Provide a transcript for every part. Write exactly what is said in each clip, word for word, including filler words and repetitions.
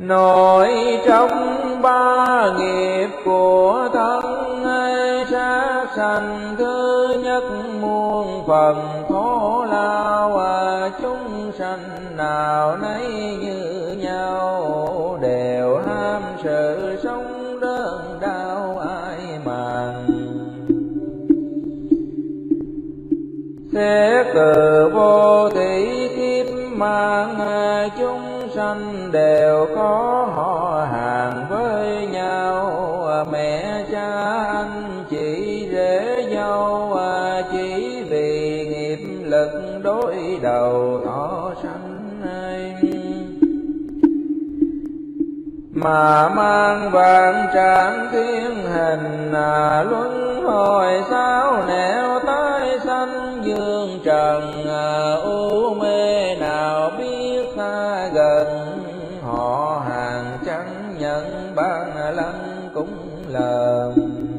Nội trong ba nghiệp của thân sát sanh, thứ nhất muôn phần khổ lao, chúng sanh nào nấy như nhau, đều ham sự sống đơn đau ai màng. Xét từ vô thủy kiếp mang, chúng sanh đều có họ hàng với nhau, mẹ cha anh chị rể dâu, chỉ vì nghiệp lực đối đầu thọ sanh mà mang vạn trạng thiên hình, luân hồi sao nẻo tái sanh dương trần. U mê nào biết xa gần, họ hàng chẳng nhận ban lăng cũng lờn.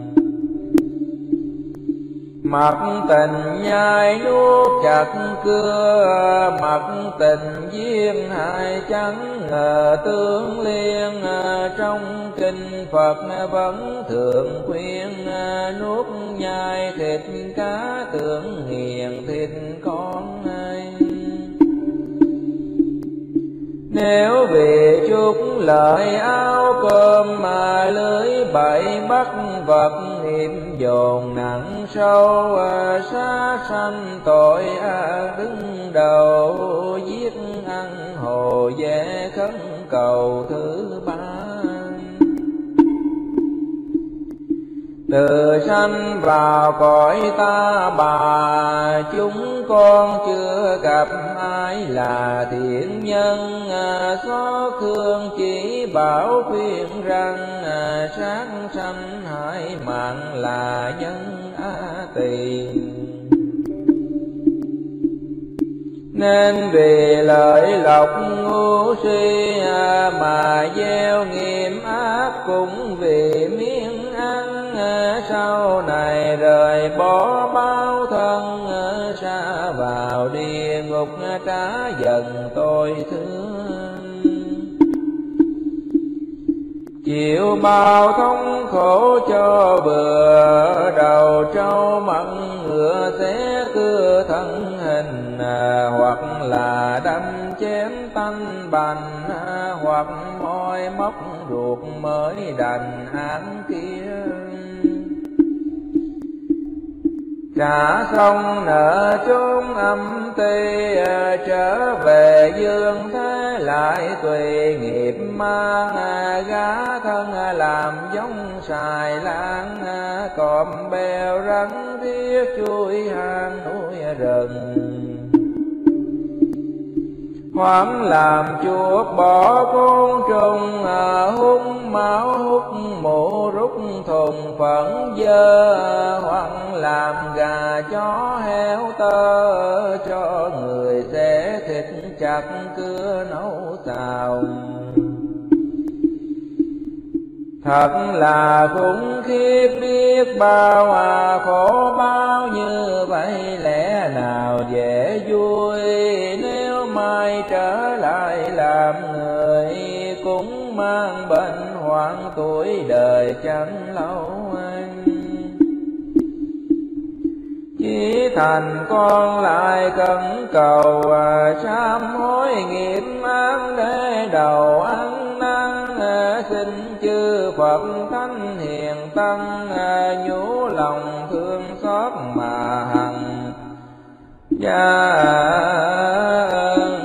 Mặc tình nhai nuốt chặt cưa, mặc tình duyên hại chẳng ngờ tương liên. Trong kinh Phật vẫn thường khuyên, nuốt nhai thịt cá tưởng nghiền thịt con ai. Nếu vì chút lợi áo cơm mà lưới bậy bắt vật, nghiệp dồn nặng sâu, sát sanh tội ác đứng đầu, giết ăn hồ dễ khấn cầu thứ ba. Từ sanh vào cõi ta bà, chúng con chưa gặp ai là thiện nhân, xót thương chỉ bảo khuyên rằng, sát sanh hại mạng là nhân á tiền. Nên vì lợi lộc ngu si mà gieo nghiệp ác, cũng vì miếng ăn sau này rời bỏ bao thân, xa vào địa ngục trả dần tôi thương. Chịu bao thống khổ cho bừa, đầu trâu mặn ngựa xé cưa thân hình, hoặc là đâm chém tanh bành, hoặc môi móc ruột mới đành án kia. Trả xong nợ chốn âm ti, trở về dương thế lại tùy nghiệp mang. Gá thân làm giống xài lan, cọp bèo rắn riết chui hang núi rừng. Hoảng làm chuột bỏ côn trùng, hút máu hút mũ rút thùng phẫn dơ. Hoảng làm gà chó heo tơ, cho người xẻ thịt chặt cưa nấu xào. Thật là khủng khiếp biết bao, à khổ bao như vậy lẽ nào dễ vui. Nếu mai trở lại làm người, cũng mang bệnh hoạn tuổi đời chẳng lâu anh. Chỉ thành con lại cẩn cầu, sám hối nghiệp mang để đầu ăn năn. Xin chư Phật thánh hiền tăng, nhủ lòng thương xót mà hằng gia ân.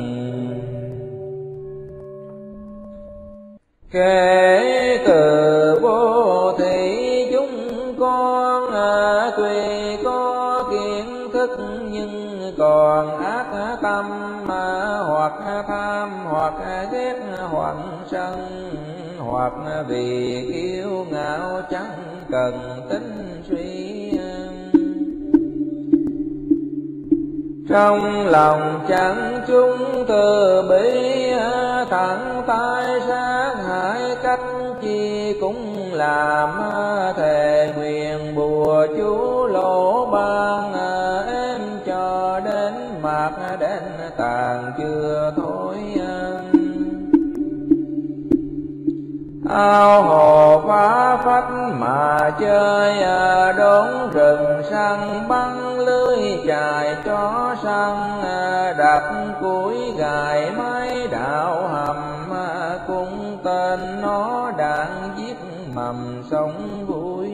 Kể từ vô thị chúng con, tuy có kiến thức nhưng còn ác tâm, hoặc tham hoặc ghét hoặc sân, hoặc vì kiêu ngạo chẳng cần tính suy. Trong lòng chẳng chúng từ bi, thẳng tay sát hại cách chi cũng làm. Thề nguyện bùa chú lỗ ban, em cho đến mạc đến tàn chưa thôi. ao hồ phá phách mà chơi, đốn rừng săn bắn lưới chài chó săn, đặt củi gài máy đạo hầm, cung tên nó đạn giết mầm sống vui.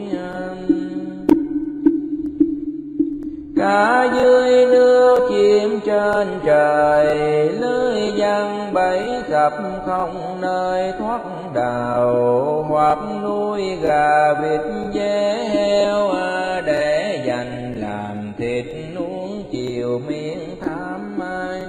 Cả dưới nước chim trên trời, lưới giăng bẫy sập không nơi thoát đào, hoặc nuôi gà vịt dê heo, để dành làm thịt nuông chiều miên tham anh.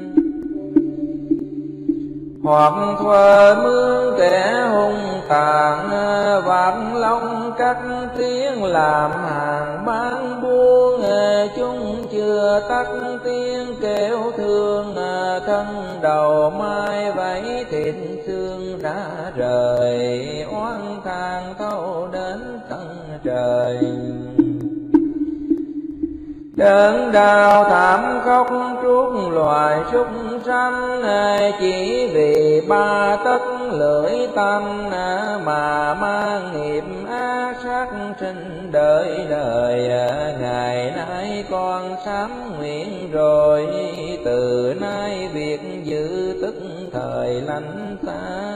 Hoặc thuê mướn kẻ hung tàn, vạt lông cắt tiếng làm hàng bán buôn, chúng chưa tắt tiếng kêu thương, thân đầu mai vẫy thịt xương đã rời, oán than thâu đến tận trời. Đớn đau thảm khóc truốt loài súc sanh, chỉ vì ba tấc lưỡi tanh, mà mang nghiệp ác sát sinh đời đời. Ngày nay con sám nguyện rồi, từ nay việc giữ tức thời lánh xa.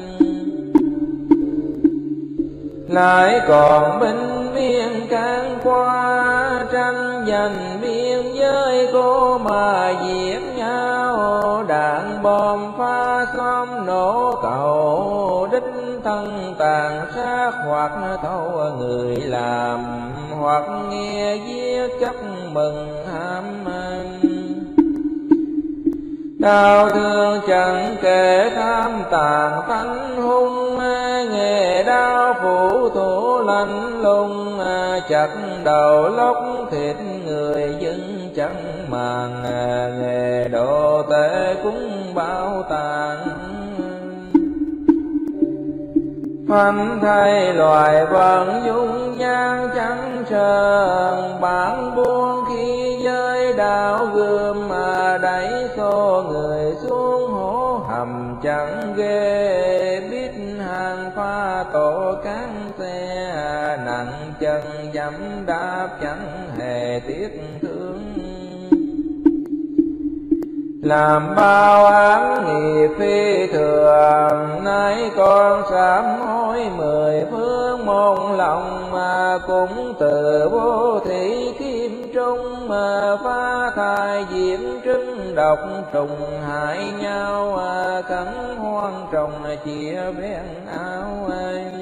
Lại còn binh biên can qua, tranh giành biên giới cô mà giết nhau. Đạn bom phá xóm nổ cầu, đích thân tàn sát hoặc thâu người làm, hoặc nghe giết chấp mừng ham anh. Đau thương chẳng kể tham tàn tánh hung, nghề đau phủ thủ lạnh lùng, chặt đầu lóc thịt người dân chẳng màng, nghề đồ tể cũng bao tàn. Phanh thay loài vận dung nhan trắng trơn, bản buông khi giới đạo gươm, mà đẩy xô người xuống hố hầm chẳng ghê. Biết hàng pha tổ cán xe, nặng chân dẫm đạp chẳng hề tiếc thương. Làm bao án nghiệp phi thường, nay con sám hối mười phương môn lòng, mà cũng từ vô thị kim trung, mà phá thai diễm trứng độc trùng hại nhau, cắn hoang trồng chia ven áo anh.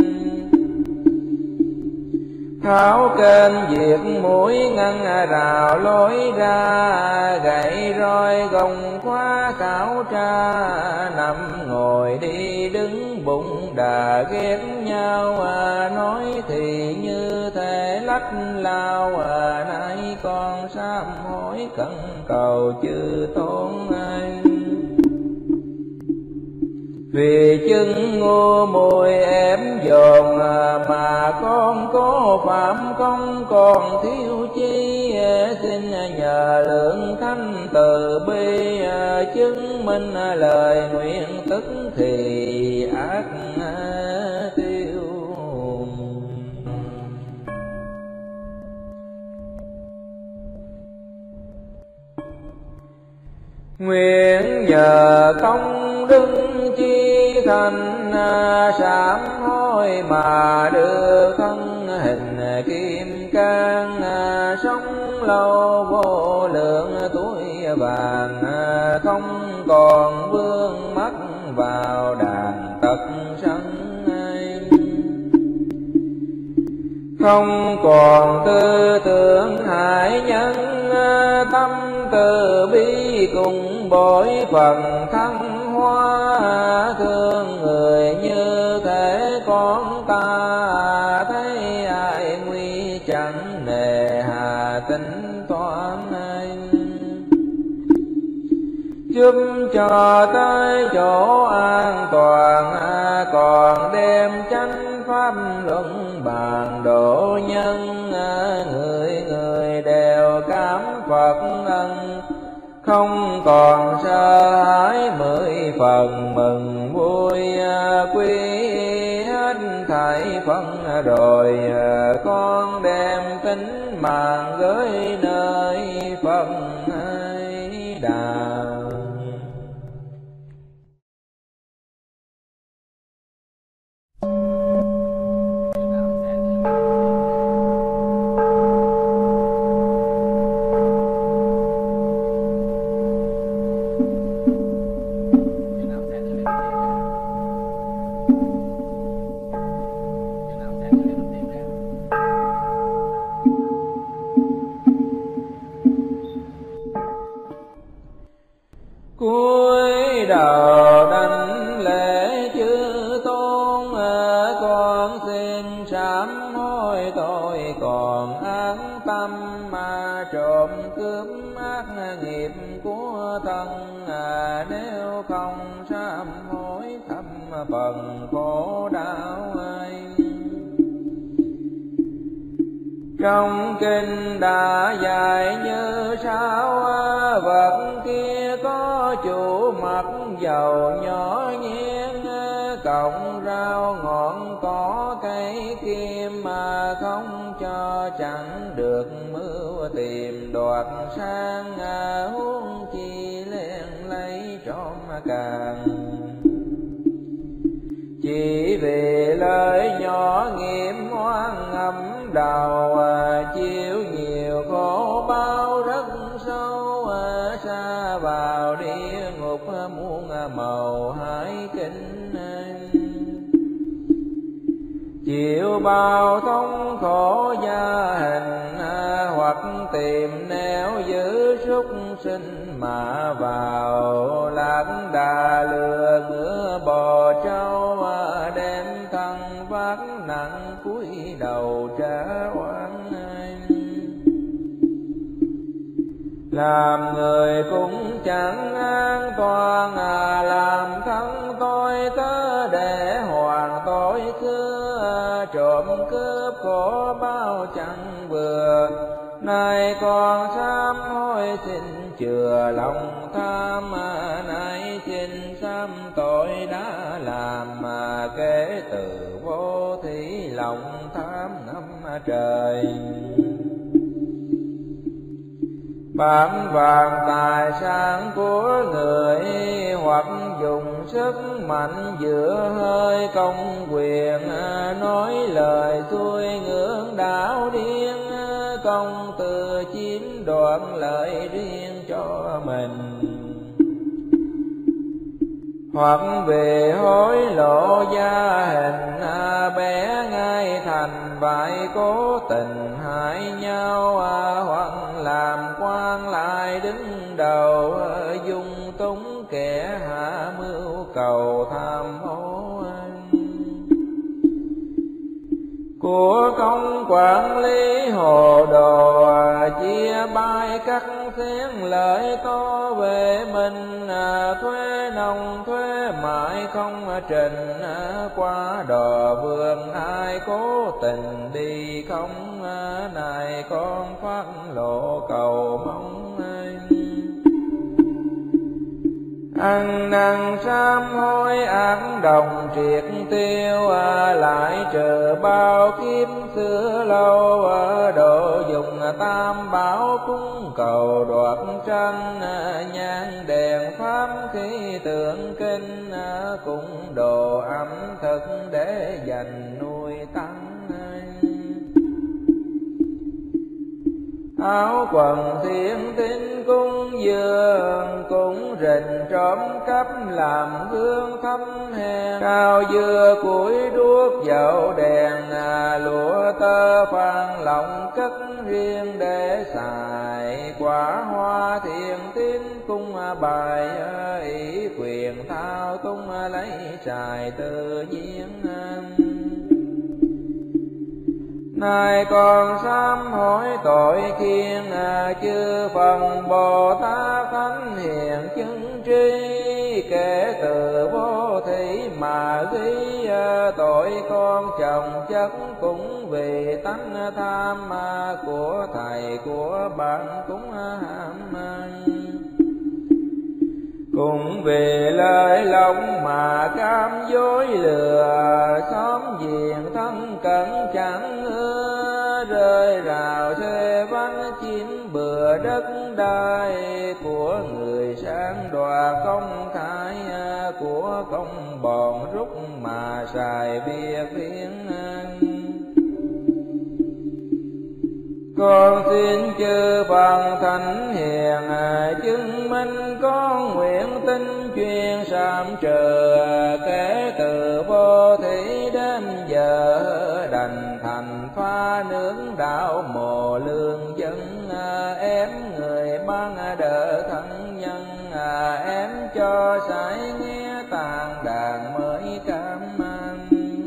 Tháo kênh diệt mũi ngăn rào lối ra, gậy roi gồng khóa khảo tra, nằm ngồi đi đứng bụng đà ghét nhau, nói thì như thể lách lao. Nay con sám hối cẩn cầu chư tôn anh, vì chứng ngu muội ém dồn, mà con có phạm công còn thiếu chi. Xin nhờ lượng thánh từ bi, chứng minh lời nguyện tức thì ác tiêu. Nguyện nhờ công đức chi thành, sám hối mà đưa thân hình kim cang, sống lâu vô lượng tuổi vàng, không còn vương mắc vào đàn tật sân. Không còn tư tưởng hại nhân, tâm từ bi cùng bội phần thăng hoa. Thương người như thể con ta, thấy ai nguy chẳng nề hà tính toán anh. Giúp cho tới chỗ an toàn, còn đem chánh pháp luận bàn độ nhân. Người người đều cảm Phật ân, không còn sợ hãi mười phần mừng vui. Quy thảy phân rồi, con đem tính mạng gửi nơi Phật Đà. Cúi đầu đảnh lễ chư tôn, con xin sám hối tội còn ác tâm mà trộm cướp ác nghiệp của thân. Nếu không sám hối thâm phần khổ đau anh. Trong kinh đã dạy như sao, vật kia có chủ mặt dầu nhỏ nhien, cọng rau ngọn cỏ cây kim mà không cho chẳng được mưu tìm đoạt sang. Huống chi len lấy trộm càng, chỉ vì lời nhỏ nghiệp oan ngầm đầu, chịu nhiều khổ bao rất sâu, xa vào địa ngục muôn màu hải kinh. Chịu bao thống khổ gia hình, hoặc tìm nẻo giữ súc sinh mà vào. Lạc đà lừa ngựa bò trâu, đem thân vác nặng cúi đầu trả oan. Làm người cũng chẳng an toàn, làm thân tôi tớ để hoàn tội xưa. Trộm cướp khổ bao chẳng vừa, nay con sám hối xin chừa lòng tham. Nay xin sám tội đã làm, mà kể từ vô thí lòng tham năm trời. Bám vàng tài sản của người, hoặc dùng sức mạnh giữa hơi công quyền. Nói lời xuôi ngưỡng đạo điên, công từ chiếm đoạt lợi riêng cho mình. Hoặc về hối lộ gia hình, bé ngay thành vậy cố tình hại nhau. Hoặc làm quan lại đứng đầu, dung túng kẻ hạ mưu cầu tham ô. Của công quản lý hồ đồ, chia bay cắt xén lợi to về mình. Thuế nông thuế mại không trình, qua đò vườn ai cố tình đi không. Này con phát lộ cầu mong anh, ăn năn sám hối ác đồng triệt tiêu. Lại trừ bao kiếp xưa lâu, độ dùng tam bảo cúng cầu đoạt tranh. Nhang đèn pháp khí tượng kinh, cũng đồ ẩm thực để dành nuôi tăng. Áo quần thiên tín cung dường, cũng rình trộm cắp làm gương thâm hèn. Cao dưa củi đuốc dầu đèn, lụa tơ phan lòng cất riêng để xài. Quả hoa thiền tín cung bài, ý quyền thao tung lấy xài tự nhiên. Nay con sám hối tội khiên, chư phần Bồ Tát thánh hiền chứng tri. Kể từ vô thí mà ghi, tội con chồng chất cũng vì tánh tham. Của thầy của bạn cũng ham. Cũng vì lời lòng mà cam dối lừa, xóm giềng thân cận chẳng ưa, rơi rào xê vắng chiếm bừa đất đai của người sang đoạt công khai, của công bọn rút mà xài việc riêng. Con xin chư Phật thánh hiền chứng minh con nguyện tin chuyên sám trừ, kể từ vô thủy đến giờ đành thành pha nướng đạo mồ lương dân. Em người ban đỡ thân nhân, em cho sải nghe tàn đàn mới cảm ơn.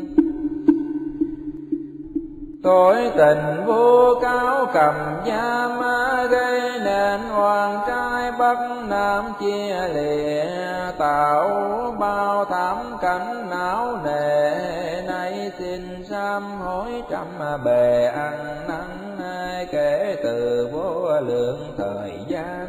Tội tình vô cáo cầm giam, gây nên oan trai bắc nam chia lìa, tạo bao thảm cảnh não nề. Nay xin sám hối trăm bề ăn năn, kể từ vô lượng thời gian.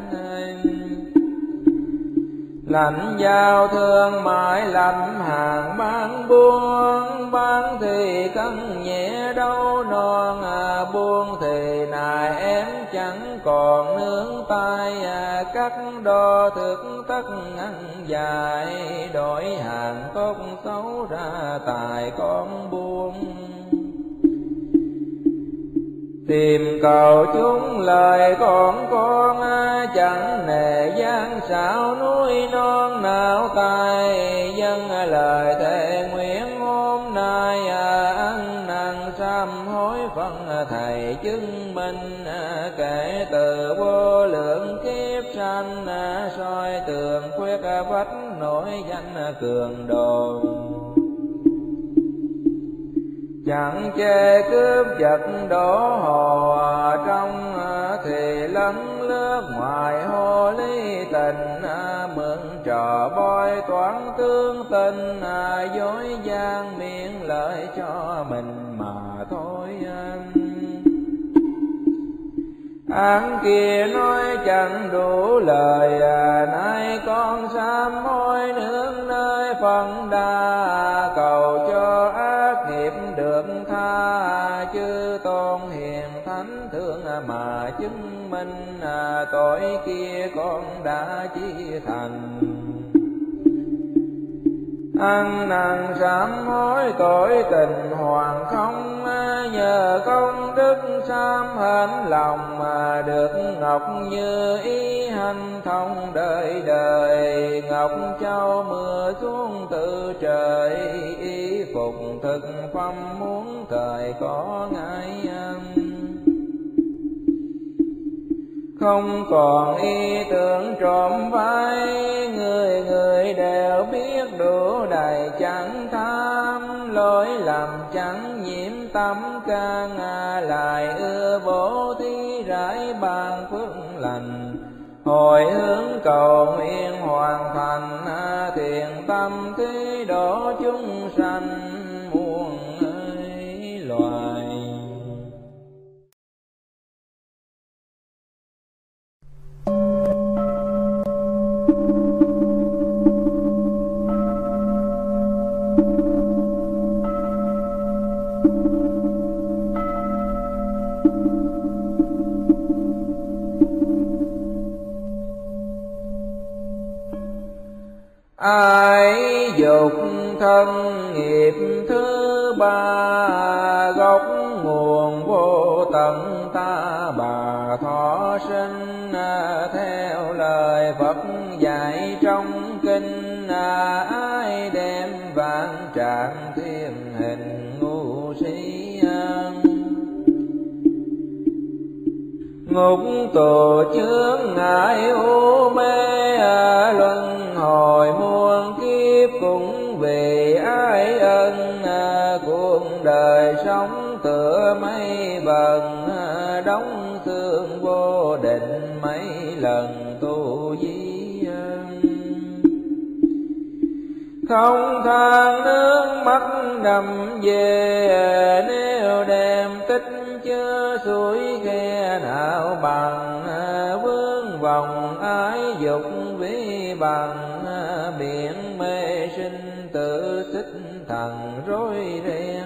Lãnh giao thương mãi lâm hàng bán buôn, bán thì cân nhẹ đâu non, buôn thì nài em chẳng còn nương tay. Cắt đo thực tất ăn dài, đổi hàng tốt xấu ra tài con buôn. Tìm cầu chúng lời con con, chẳng nề gian xảo núi non nào tay. Dân lời thề nguyện hôm nay, ăn năn sám hối phân thầy chứng minh. Kể từ vô lượng kiếp sanh, soi tường khuyết vách nổi danh cường đồ. Chẳng chê cướp giật đổ hồ trong, thì lấn lướt ngoài hồ ly tình. Mượn trò bói toán tương tình, dối gian miệng lợi cho mình mà thôi. Án kia nói chẳng đủ lời, nay con sám hối nương nơi phần đa. Cầu cho ác nghiệp được tha, chư tôn hiền thánh thương mà chứng minh. Tội kia con đã chi thành, ăn năn sám hối tội tình hoàn không. Nhờ công đức sám hên lòng, mà được ngọc như ý hành thông đời đời. Ngọc châu mưa xuống từ trời, y phục thực phẩm muốn thời có ngại. Không còn ý tưởng trộm vai, người người đều biết đủ đầy chẳng tham. Lỗi lầm chẳng nhiễm tâm can, lại ưa bố thí rải ban phước lành. Hồi hướng cầu nguyện hoàn thành, thiện tâm thí độ chúng sanh muôn loài. Ai dục thân nghiệp thứ ba, gốc nguồn vô tận ta bà thọ sinh. Theo lời Phật dạy trong kinh, ai đem vạn trạng thiên hình ngu si. Ngục tù chướng ngại u mê, luân hồi muôn kiếp cũng vì ai ân. Cuộc đời sống tựa mây vần, đóng xương vô định mấy lần tu di. Không than nước mắt đầm về, nếu đem tích chứa suối khe nào bằng. Vướng vào vòng ái dục vi bằng, biển mê sinh tự xích thần rối ren.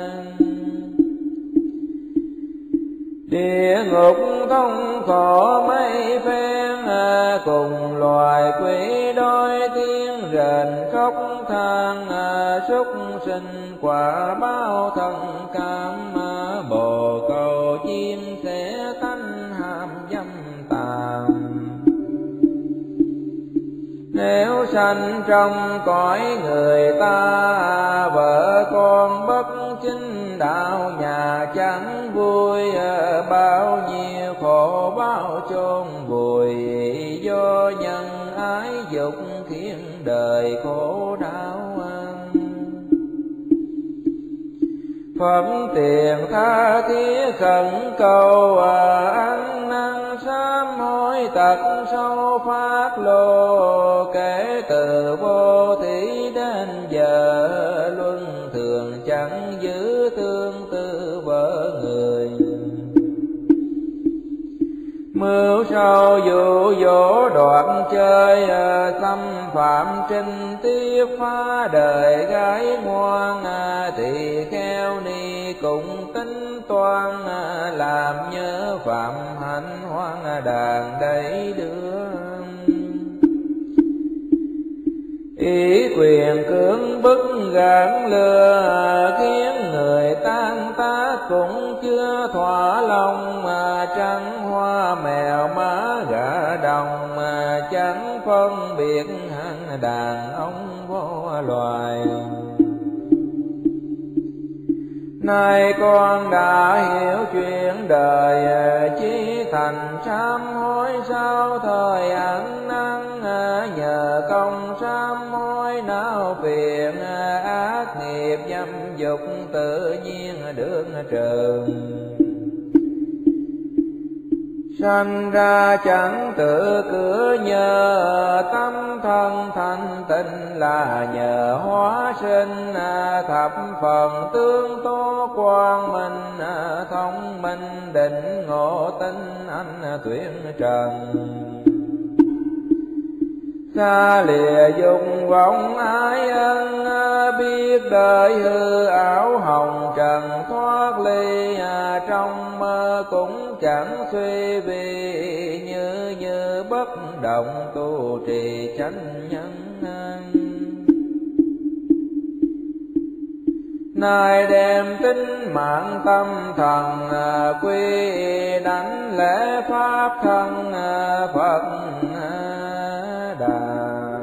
Địa ngục thông khổ mấy phen, cùng loài quỷ đói tiếng rền khóc than, súc sinh quả báo thân cam, bồ câu chim sẽ tánh ham dâm tàm. Nếu sanh trong cõi người ta, vợ con bất chính đạo nhà chẳng vui, bao nhiêu khổ báo chôn vùi, do nhân ái dục khiến đời khổ đau. Phận tiền tha thiết khẩn cầu, ăn năn sám hối tật sâu phát lô, kể từ vô thí đến giờ luân thường chẳng giữ tương tư vợ người. Mưu sâu dụ dỗ đoạn chơi, xâm phạm trinh tiết phá đời gái ngoan, tỳ kheo ni cũng tính toan, làm nhớ phạm hạnh hoang đàn đẩy đưa. Ý quyền cưỡng bức gạn lừa, khiến người tan tác cũng chưa thỏa lòng, mà trắng hoa mèo má gà đồng, mà chẳng phân biệt hạng đàn ông vô loài. Nay con đã hiểu chuyện đời, chí thành sám hối sao thời ăn năn, nhờ công sám hối não phiền, ác nghiệp dâm dục tự nhiên được trừ. Sanh ra chẳng tự cửa nhờ, tâm thân thanh tịnh là nhờ hóa sinh, thập phần tương tố quang minh, thông minh định ngộ tinh anh tuyển trần. Xa lìa dùng vọng ái ân, biết đời hư ảo hồng trần thoát ly, trong mơ cũng chẳng suy vì, như như bất động tu trì chánh nhân. Nay đem tính mạng tâm thần, quy đánh lễ pháp thân Phật Đà.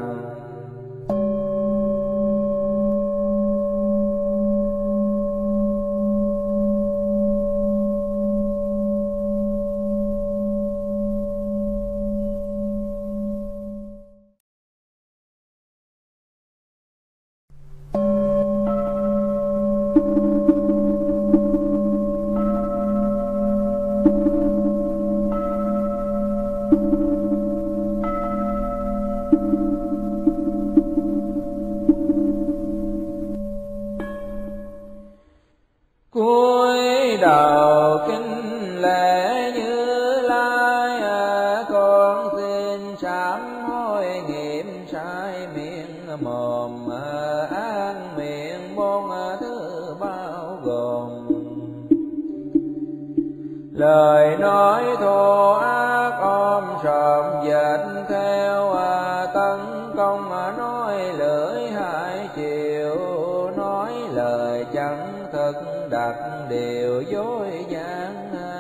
Cúi đầu kính lễ Như Lai, con xin sám hối nghiệm sai miệng mồm, ác miệng bốn thứ bao gồm. Lời nói thô ác ôm sòm dệt theo, tấn công nói lưỡi hai chiều, nói lời chẳng thực đặt điều dối gian.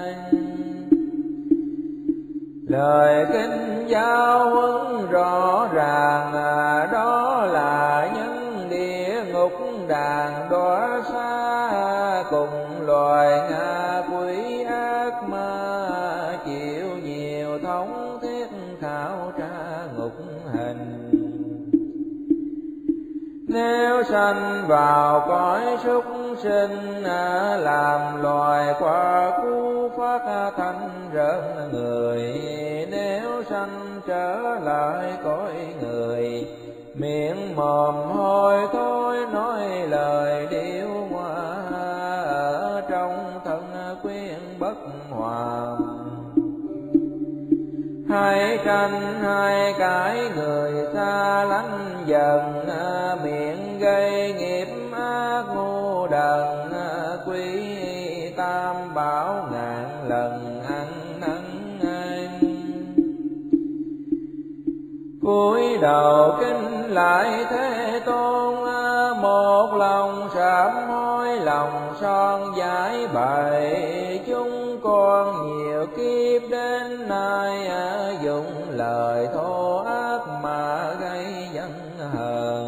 Lời kinh giáo huấn rõ ràng, đó là nhân địa ngục đàn đọa xa, cùng loài ngạ quỷ ác ma, chịu nhiều thống thiết khảo tra ngục hình. Nếu sanh vào cõi súc sinh, làm loài qua cú phát thanh rợn người. Nếu sanh trở lại cõi người, miệng mồm hôi thối nói lời điêu ngoa, ở trong thân quyến bất hòa. Hai tranh hai cái người xa lánh dần, miệng gây nghiệp ác ngu đần, quý tam bảo ngàn lần ăn năn. Cúi đầu kính lại Thế Tôn, một lòng sám hối lòng son giải bày. Chúng con nhiều kiếp đến nay, dùng lời thô ác mà gây dân hờn.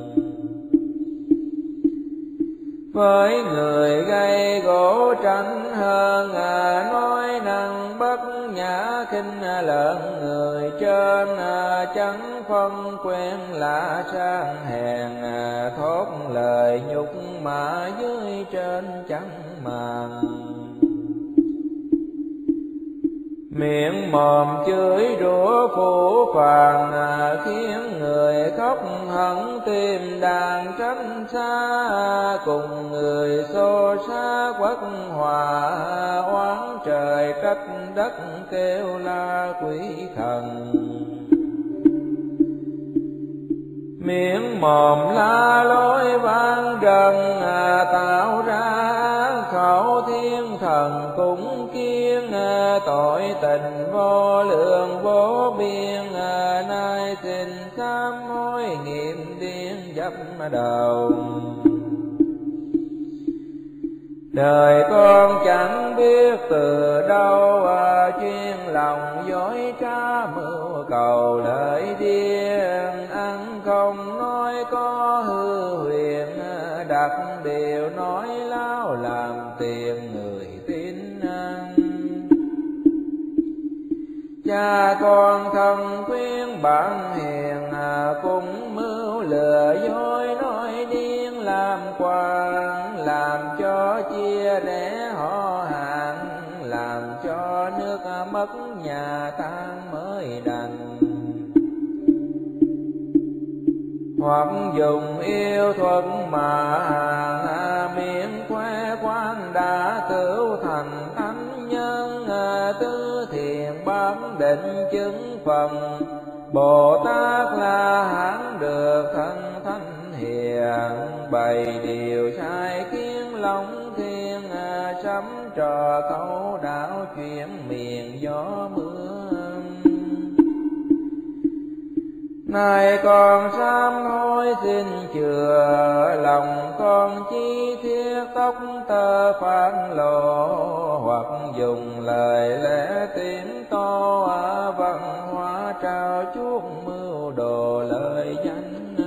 Với người gây gỗ tranh hơn, nói năng bất nhã khinh lợn người trên. Chẳng phân quen lạ sang hèn, thốt lời nhục mà dưới trên chẳng màng. Miệng mồm chửi rủa phũ phàng, khiến người khóc hận tim đàn tránh xa. Cùng người xô xá quất hòa, oán trời trách đất kêu la quỷ thần. Miệng mồm la lối vang rần, tạo ra khẩu thiên thần cũng kiêng. Tội tình vô lượng vô biên, nay xin sám hối nghiệm điên dấp đầu. Đời con chẳng biết từ đâu, chuyên lòng dối trá mưu cầu lợi điên. Ăn không nói có hư huyền, đặt điều nói láo làm tiền người tin ăn. Cha con thân khuyên bạn hiền, cũng mưu lừa dối nói điên làm quan. Làm cho chia rẽ họ hàng, làm cho nước mất nhà tan mới đành. Hoặc dùng yêu thuật mà hàng, miệng khoe khoang đã tửu thành thánh nhân. Tứ thiền bán định chứng phần, Bồ Tát La Hán được thân thánh hiền. Bày điều sai khiến lòng thiên, sắm trò câu đạo chuyện miền gió mưa. Nay con sám hối xin chừa, lòng con chi thiết tóc tơ phản lộ. Hoặc dùng lời lẽ tiếng to, văn hóa trao chuốt mưu đồ lời danh.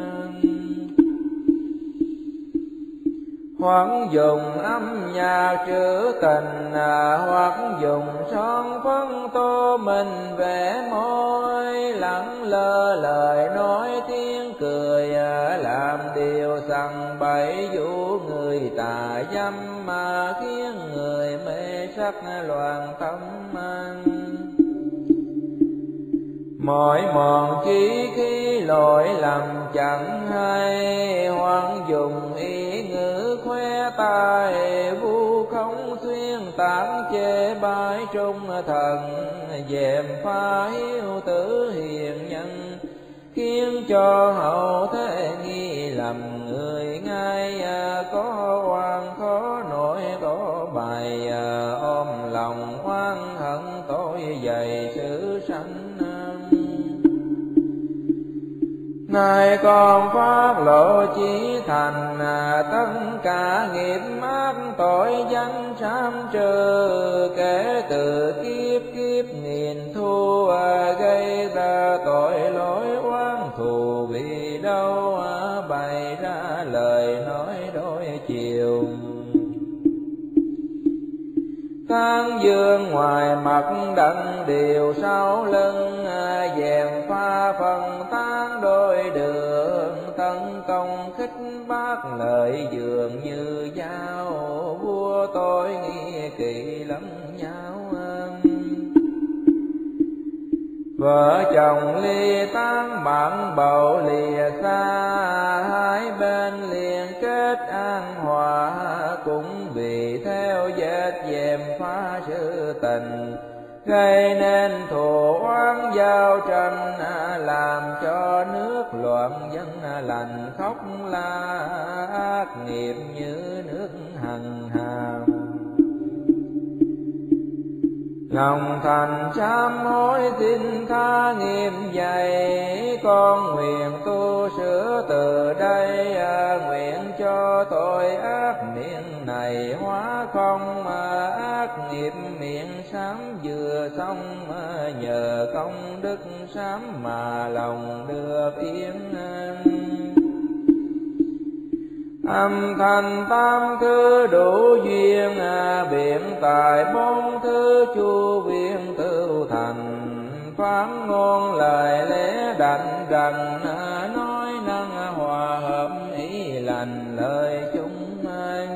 Hoặc dùng âm nhạc trữ tình, hoặc dùng son phấn tô mình vẽ môi. Lẳng lơ lời nói tiếng cười, làm điều sằng bậy dụ người tà dâm. Mà khiến người mê sắc loạn tâm anh. Mỗi mòn chí khi lỗi lầm chẳng hay, hoặc dùng ý ngữ khoe tài vu không xuyên tán chê bai trung thần. Dèm pha hiếu tử hiền nhân, khiến cho hậu thế nghi lầm người ngay. Có oan khó nổi có bài, ôm lòng oan hận tội dày sự sanh. Nay con phát lộ chí thành, tất cả nghiệp ác tội danh sám trừ. Kể từ kiếp kiếp nghìn thu, gây ra tội lỗi oán thù. Vì đâu bày ra lời nói đôi chiều. Tán dương ngoài mặt đặng điều sau lưng, dèm pha phần tán đôi đường. Tấn công khích bác lợi dường như dao, vua tôi nghi kỳ lẫn nhau. Vợ chồng ly tán bạn bầu lìa xa, hai bên liền kết an hòa. Cũng vì theo vết dèm pha sự tình, gây nên thù oán giao tranh, làm cho nước loạn dân lành khóc la, ác nghiệp như nước hằng hào. Lòng thành sám hối xin tha nghiệp dày, con nguyện tu sửa từ đây, nguyện cho tội ác miệng này hóa không, ác nghiệp miệng sám vừa xong, nhờ công đức sám mà lòng được yên an. Âm thanh tam thứ đủ duyên, biện tài bốn thứ chu viên tựu thành, phán ngôn lời lẽ đảnh rằng, nói năng hòa hợp ý lành lời chúng anh.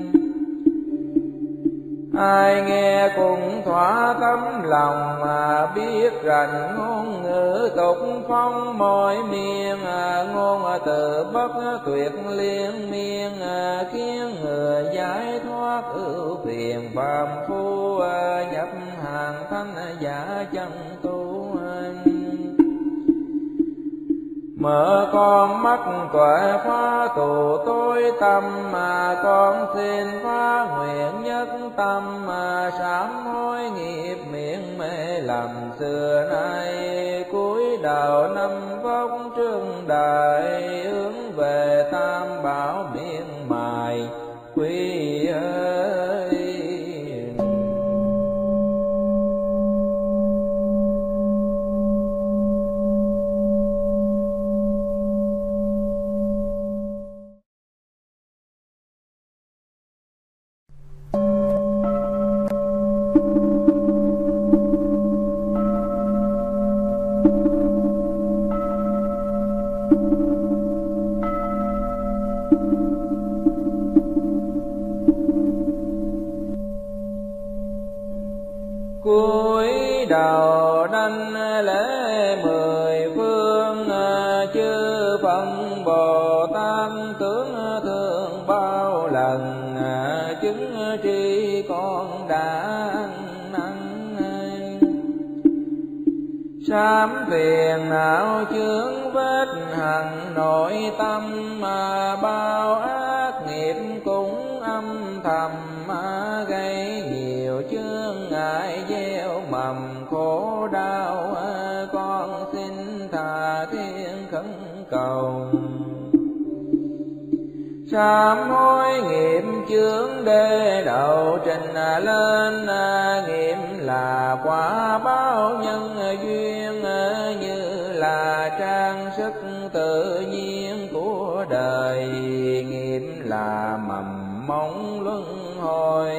Ai nghe cũng thỏa tấm lòng, mà biết rành ngôn ngữ tục phong mọi miền, ngôn từ bất tuyệt liên miên, khiến người giải thoát ưu phiền phàm phu, nhập hàng thanh giả chân tu anh. Mở con mắt tuệ phá tù tối tâm, mà con xin phá nguyện nhất tâm, mà sám hối nghiệp miệng mê lầm xưa nay. Cúi đầu năm vóc trương đại, hướng về tam bảo miên mài quy ơi. Cúi đầu đảnh lễ mười phương, chư Phật Bồ Tát tướng thương bao lần, chứng tri con đã ăn năn. Sám phiền não chướng vết hằn nội tâm, mà bao ác nghiệp cũng âm thầm, gây nhiều chướng ngại gieo mầm khổ đau. Con xin tha thiên khẩn cầu, sám hối nghiệp chướng đê đầu trình lên, nghiệp là quả báo nhân duyên, như là trang sức tự nhiên của đời, nghiệp là mầm móng luân hồi.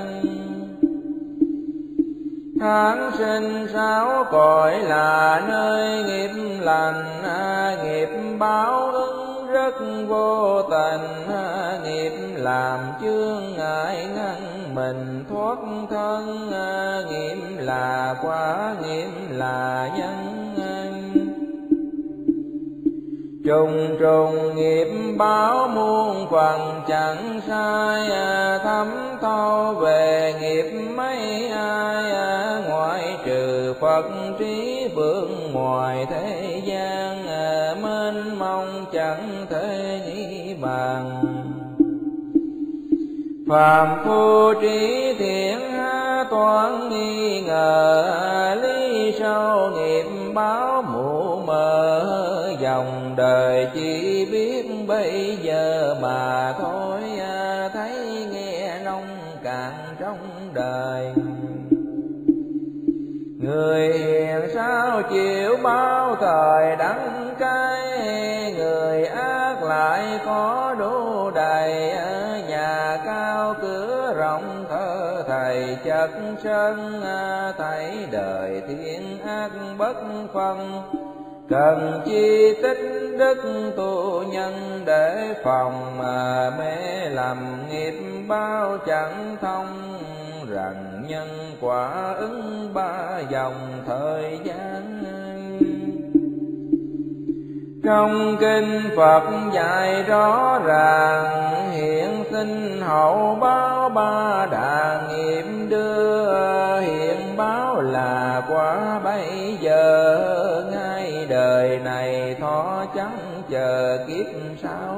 Tháng sinh sáu cõi là nơi nghiệp lành, nghiệp báo ứng rất vô tình, nghiệp làm chướng ngại ngăn mình thoát thân, nghiệp là quả nghiệp là nhân. Trùng trùng nghiệp báo muôn phần chẳng sai, thấm thâu về nghiệp mấy ai, ngoại trừ Phật trí bước ngoài thế gian, mênh mông chẳng thể nghĩ bàn. Phàm phu trí thiện toán nghi ngờ, lý sâu nghiệp báo mù mờ, dòng đời chỉ biết bây giờ mà thôi, thấy nghe nông cạn trong đời. Người hiền sao chịu bao thời đắng cay, người ác lại có đủ đầy, nhà cao cửa rộng thơ thầy chất sân, thấy đời thiên ác bất phân. Cần chi tích đức tu nhân, để phòng mà mê lầm nghiệp bao chẳng thông, rằng nhân quả ứng ba dòng thời gian. Trong kinh Phật dạy rõ ràng, hiện sinh hậu báo ba đà nghiệp đưa, hiện báo là quá bây giờ, ngay đời này thọ chẳng chờ kiếp sau.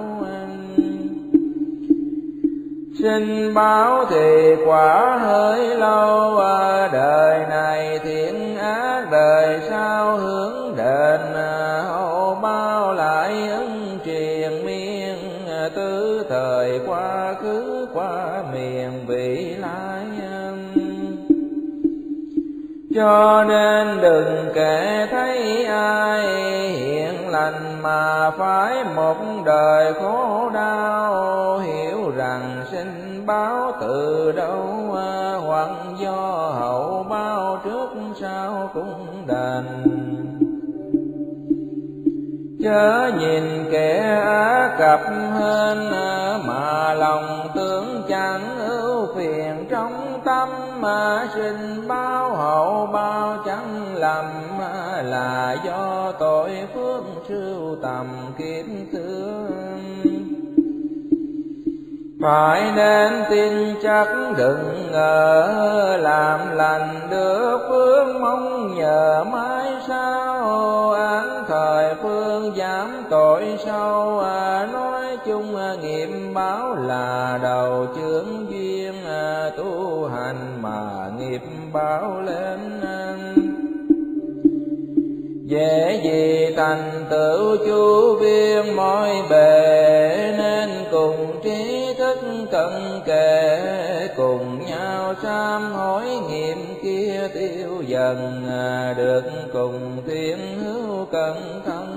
Sinh báo thì quả hơi lâu, đời này thiện ác đời sau hướng đền, hậu bao lại ứng triền miên, tứ thời quá khứ qua miền vị lai. Cho nên đừng kể thấy ai hiện lành mà phải một đời khổ đau, hiểu rằng sinh báo từ đâu, hoặc do hậu báo trước sau cũng đành. Chớ nhìn kẻ ác cập hên, mà lòng tưởng chẳng ưu phiền trong tâm, mà sinh báo hậu báo chẳng lầm, là do tội phước sưu tầm kiếp xưa. Phải nên tin chắc đừng ngờ, làm lành được phước mong nhờ mãi sau, án thời phương giảm tội sâu. Nói chung nghiệp báo là đầu chướng duyên, tu hành mà nghiệp báo lên. Dễ gì thành tựu chu viên mọi bề, nên cùng trí thức cận kề, cùng nhau sám hối nghiệp kia tiêu dần, được cùng thiên hữu cẩn thận.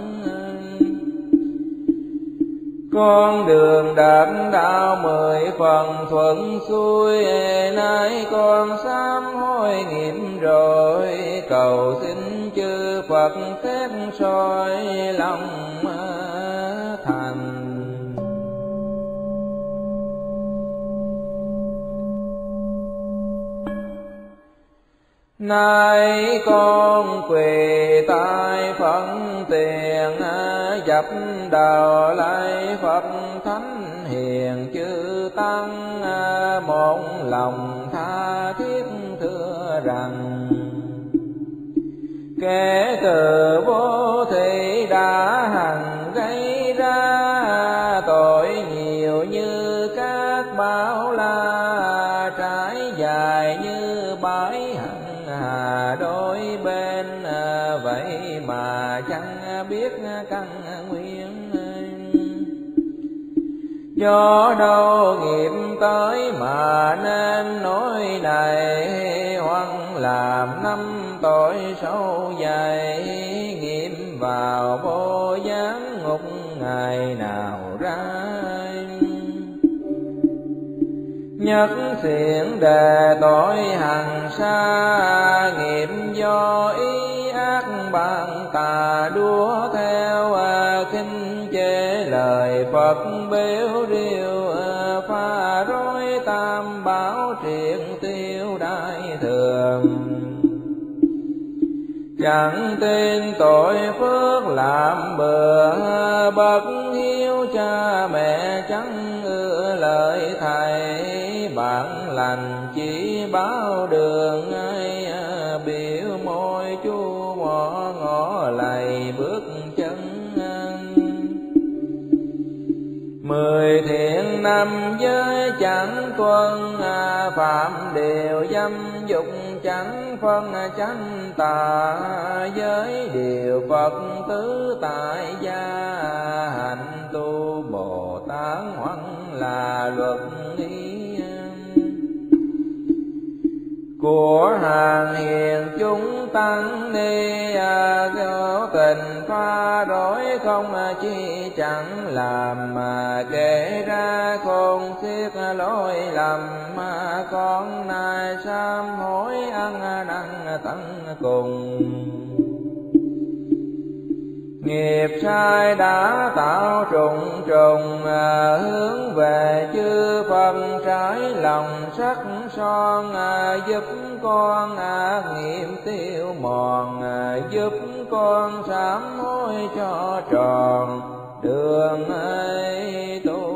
Con đường đạt đạo mười phần thuận xuôi, nay con sám hối nghiệp rồi, cầu xin chư Phật xét soi lòng thành. Nay con quỳ tại phận tiền, dập đầu lạy Phật thánh hiền chư tăng, một lòng tha thiết thưa rằng kẻ từ vô thị đã hằng gây ra, tội nhiều như các bão la, trải dài như bãi hằng hà đôi bên, vậy mà chẳng biết căn nguyên. Do đâu nghiệp tới mà nên nói này, hoặc làm năm tội sâu dày, nghiệp vào vô gián ngục ngày nào ra. Nhất thiện đề tội hằng xa, nghiệp do ý ác bạn tà đua theo, khinh chê lời Phật bếu rìu, pha rối tam bảo triện tiêu đại thường. Chẳng tin tội phước làm bừa, bậc hiếu cha mẹ chẳng ưa lời thầy, bạn lành chỉ báo đường ai, biểu môi chu mỏ ngõ lầy bước chân. Mười thiện năm giới chẳng tuân, phạm điều dâm dục chẳng phân chánh tà, giới điều Phật tứ tại gia, hạnh tu Bồ Tát hoặc là luật ý. Của hàng hiền chúng tăng ni, vô tình pha rối không chi chẳng làm, mà kể ra khôn xiết lỗi lầm, mà con nay sám hối ăn năn tận cùng. Nghiệp sai đã tạo trùng trùng, hướng về chư Phật trái lòng sắc son, giúp con ác nghiệp tiêu mòn, giúp con sám hối cho tròn đường ấy tu.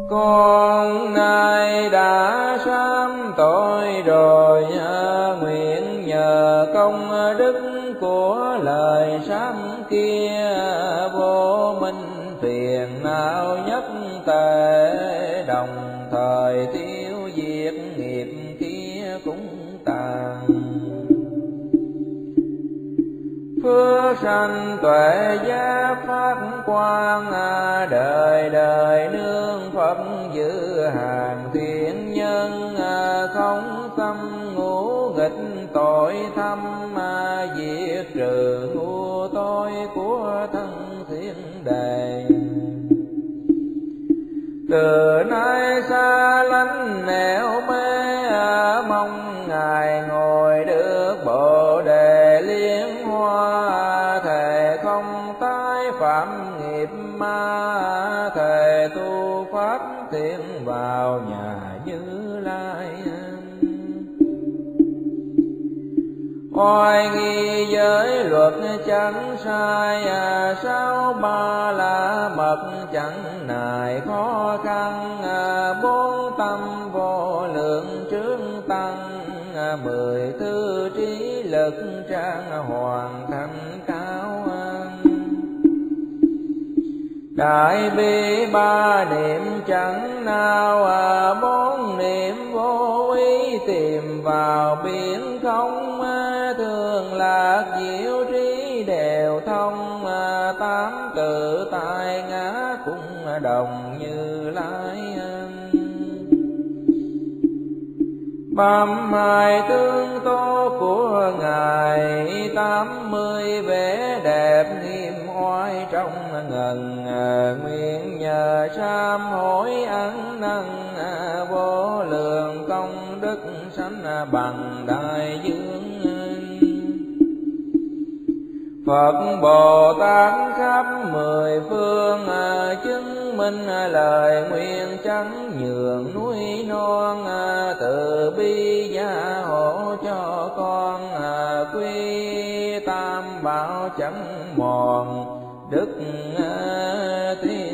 Con nay đã sám tội rồi, nguyện nhờ công đức của lời sám kia, vô minh phiền não nhất tề, đồng thời tiêu diệt nghiệp kia cũng tàn. Phước sanh tuệ giác phát quang, đời đời nương Phật giữ hàng thiện nhân, không tâm ngũ nghịch tội thâm, diệt trừ ngu tối của thân thiên đề. Từ nay xa lánh nẻo mê, mong Ngài ngồi được Bồ đề liên hoa, thề không tái phạm nghiệp ma, thề tu pháp tiến vào nhà Như Lai. Oai nghi giới luật chẳng sai, sao ba la mật chẳng nài khó khăn, bốn tâm vô lượng trướng tăng, mười tư trí lực trang hoàn thành cao. Đại bi ba niệm chẳng nào, bốn niệm vô ý tìm vào biển không, thường lạc diệu trí đều thông, tám tự tại ngã cũng đồng Như Lai. Bám hai tương tô của Ngài, tám mươi vẻ đẹp nghiêm oai trong ngần, nguyện nhờ sám hối ăn năn, vô lượng công đức sanh bằng đại dương. Phật Bồ Tát khắp mười phương, chứng minh lời nguyện chẳng nhường núi non, từ bi gia hộ cho con, quy tam bảo chẳng mòn đức tin.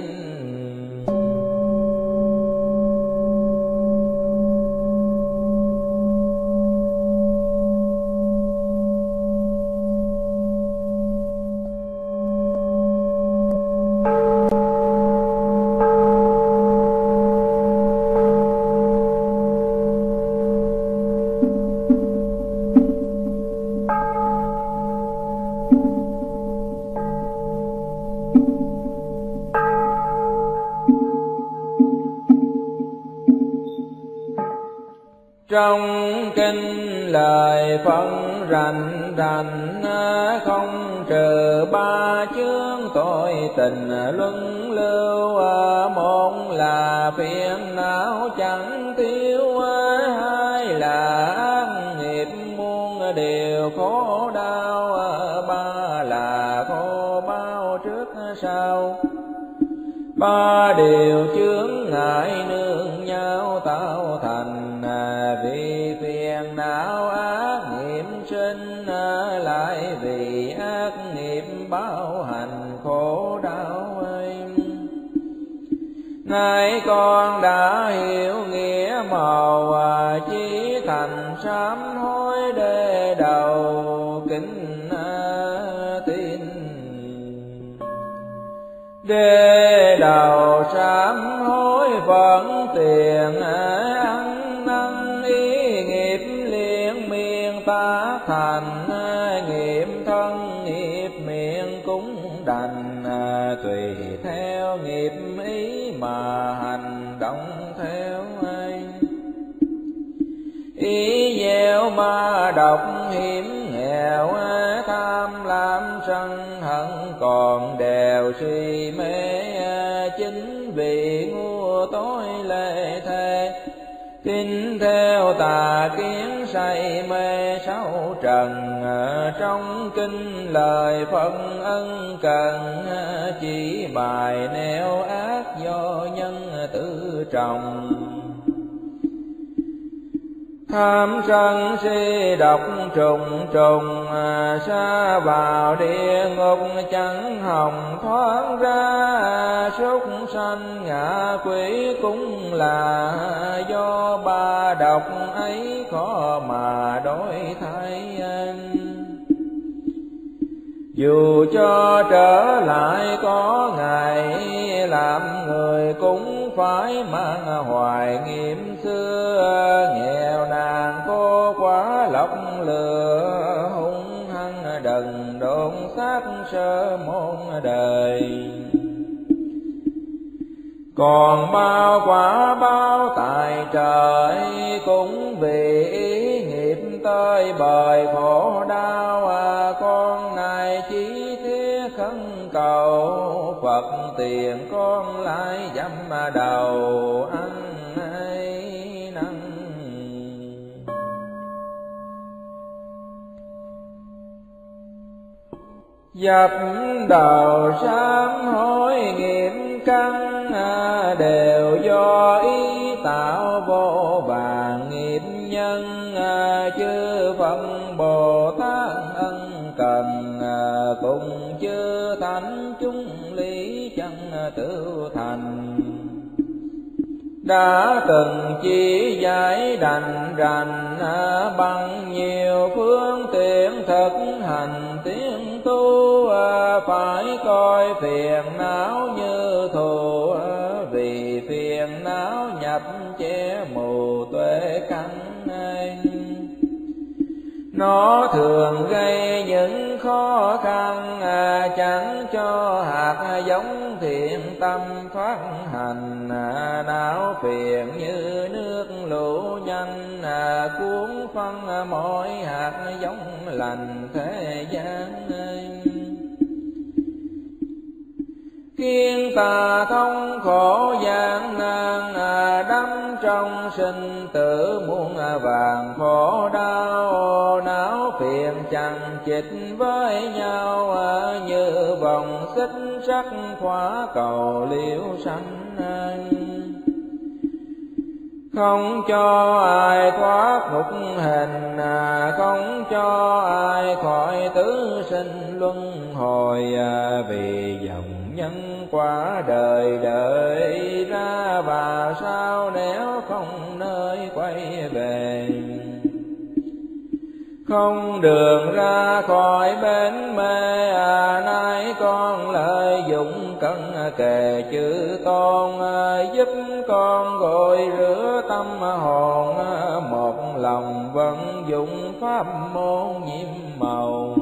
Trong kinh lời phân rành rành, không trừ ba chướng tội tình luân lưu, một là phiền não chẳng thiếu, hai là ác nghiệp muôn điều khổ đau, ba là khổ bao trước sau. Ba điều chướng ngại nương nhau tạo thành, vì phiền não ác nghiệp sinh, lại vì ác nghiệp báo hành khổ đau ấy. Nay con đã hiểu nghĩa màu, chí thành sám hối để đầu kính tin. Để đầu sám hối vẫn tiền ăn năn, ý nghiệp liên miên ta thành, nghiệp thân nghiệp miệng cũng đành, tùy theo nghiệp ý mà hành động theo anh. Ý gieo ma độc hiểm nghèo, tham lam sân hận còn đều suy mê, chính vì ngu tối lệ thế. Tin theo tà kiến say mê sáu trần, trong kinh lời phân ân cần, chỉ bài neo ác do nhân tự trọng. tham sân si độc trùng trùng, sa vào địa ngục chẳng hồng thoát ra. Súc sanh ngạ quỷ cũng là do ba độc ấy khó mà đổi thay. Dù cho trở lại có ngày làm người cũng phải mang hoài nghiệm xưa. Nghèo nàn cô quá lọc lừa, hung hăng đần độn xác sơ môn đời. Còn bao quả báo tại trời, cũng vì ý nghiệp tới bời khổ đau. Con này chỉ thiết khấn cầu, Phật tiền con lại dám đầu ăn ấy năn. Dập đầu sám hối nghiệp căn, đều do ý tạo vô vàng nghiệp nhân. Chư Phật Bồ Tát ân cần, cùng chư thánh chúng lý chân tự thành. Đã từng chỉ giải đành rành, bằng nhiều phương tiện thực hành tiến tu. Phải coi phiền não như thù, vì phiền não nhập che mù tuệ căn. Nó thường gây những khó khăn, chẳng cho hạt giống thiện tâm phát hành. Não phiền như nước lũ nhanh, cuốn phân mỗi hạt giống lành thế gian. Khiến ta thông khổ gian nan, đắm trong sinh tử muôn vàng khổ đau. Não phiền chằng chịt với nhau, như vòng xích sắt khóa cầu liễu sanh. Không cho ai thoát ngục hình, không cho ai khỏi tứ sinh luân hồi. Vì dòng nhân quả đời đợi ra, và sao nếu không nơi quay về. Không đường ra khỏi bến mê, nay con lợi dụng cân kề chữ tôn. Giúp con gội rửa tâm hồn, một lòng vận dụng pháp môn nhiệm màu.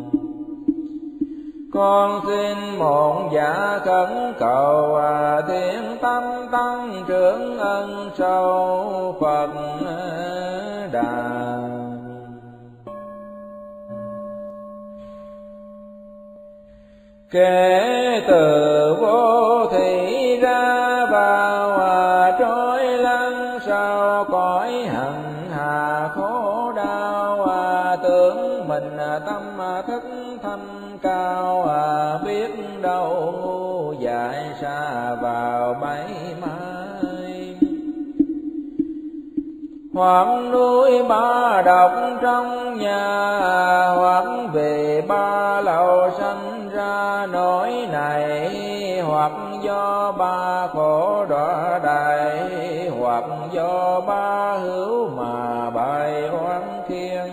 Con xin một dạ khẩn cầu, thiện tâm tăng trưởng ân sâu Phật Đà. Kể từ vô thị ra vào, trôi lăn sau cõi hằng hà khổ đau. Tưởng mình tâm thức thanh cao, biết đâu ngu dại xa vào bẫy mai. Hoặc núi ba độc trong nhà, hoặc về ba lầu sanh ra nỗi này. Hoặc do ba khổ đọa đại, hoặc do ba hữu mà bài oán khiên.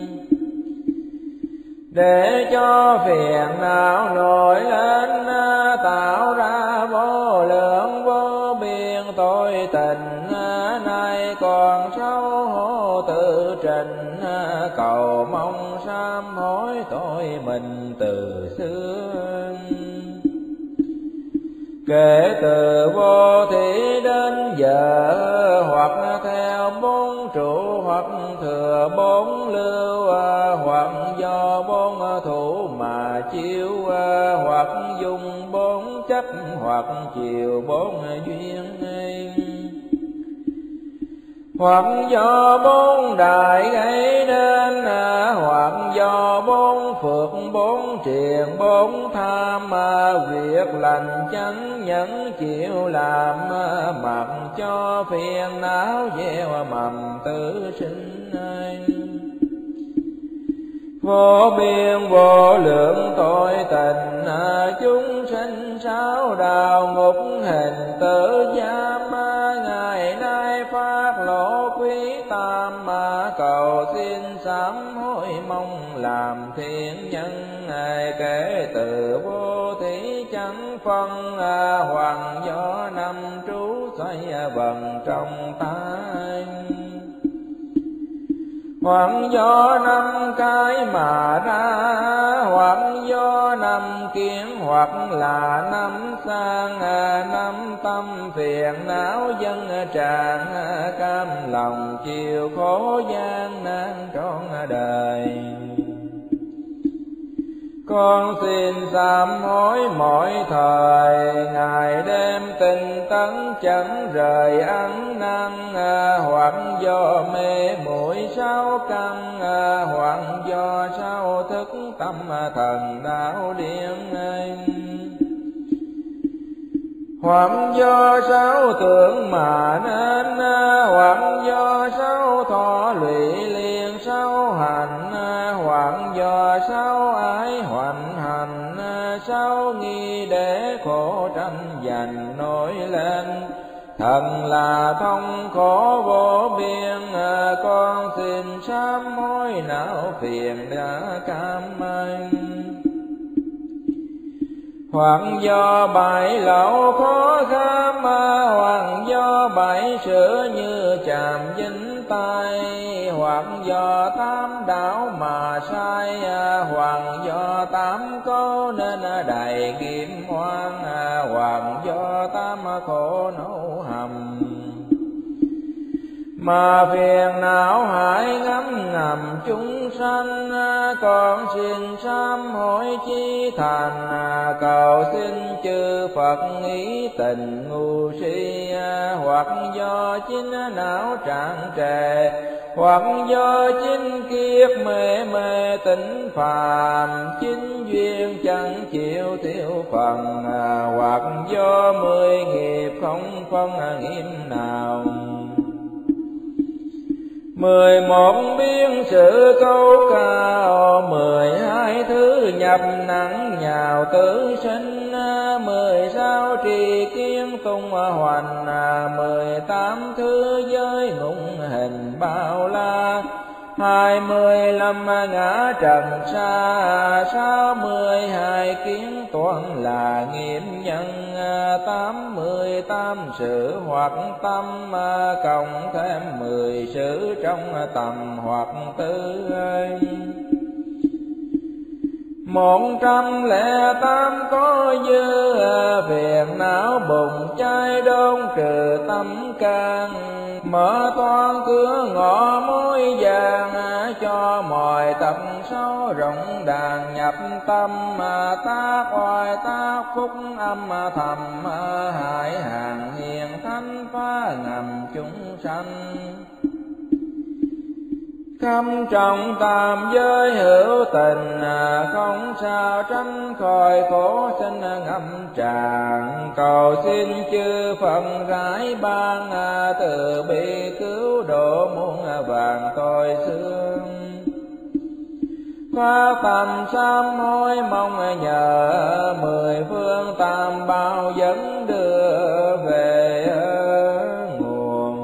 Để cho phiền não nổi lên, tạo ra vô lượng vô biên tội tình. Nay còn xấu hổ tự trình, cầu mong sám hối tội mình từ xưa. Kể từ vô thị đến giờ, hoặc theo bốn trụ, hoặc thừa bốn lưu, hoặc do bốn thủ mà chiếu, hoặc dùng bốn chấp, hoặc chiều bốn duyên. Hoặc do bốn đại gây nên, hoặc do bốn phước bốn triền bốn tham. Việc lành chánh nhẫn chịu làm, mặc cho phiền não gieo mầm tử sinh. Vô biên vô lượng tội tình, chúng sinh sáu đạo ngục hình tử giam. Ngày nay phát lộ quý tam, cầu xin sám hối mong làm thiện nhân. Kể từ vô thí chẳng phân, hoàng do năm trú xoay vần trong tay. Hoặc do năm cái mà ra, hoặc do năm kiến, hoặc là năm sang, năm tâm phiền não dân tràn, cam lòng chịu khổ gian nan trọn đời. Con xin sám hối mỗi thời, ngày đêm tinh tấn chẳng rời ăn năn, hoặc do mê muội sáu căn, hoặc do sao thức tâm thần đạo điên. Hoặc do sáu tưởng mà nên, hoặc do sáu thọ lụy liền sáu hành, hoặc do sáu ái hoành hành, sáu nghi để khổ tranh giành nổi lên. Thần là thông khổ vô biên, con xin sám hối não phiền đã cam anh. Hoặc do bảy lậu khó kham, hoặc do bảy sửa như chàm dính tay, hoặc do tám đảo mà sai, hoặc do tám có nên đầy nghiệp oan, hoặc do tám khổ nấu hầm. Mà phiền não hại ngấm ngầm chúng sanh, con xin sám hối chí thành. Cầu xin chư Phật ý tình ngu si, hoặc do chính não trạng trề, hoặc do chính kiết mê mê tỉnh phàm, chính duyên chẳng chịu tiêu phần, hoặc do mười nghiệp không phân nghiêm nào. Mười một biến sự câu cao, mười hai thứ nhập nặng nhào tử sinh, mười sáu trì kiến tung hoành, mười tám thứ giới ngụng hình bao la, hai mươi lăm ngã trần xa, sáu mươi hai kiến toán là nghiệp nhân, tám mươi tám sự hoặc tâm, cộng thêm mười sự trong tầm hoặc tư. Một trăm lẻ tám có dư, phiền não bùng cháy đốn trừ tâm can, mở toan cửa ngõ mối vàng, cho mọi tập sâu rộng đàn nhập tâm, tác oai tác phúc âm thầm, hại hàng hiền thánh phá ngầm chúng sanh. Khâm trọng tam giới hữu tình, không sao tránh khỏi khổ sinh ngâm tràn. Cầu xin chư Phật rải ban, từ bi cứu độ muôn vàng tội xương. Phát tâm sám hối mong nhờ, mười phương tam bảo dẫn đưa về nguồn.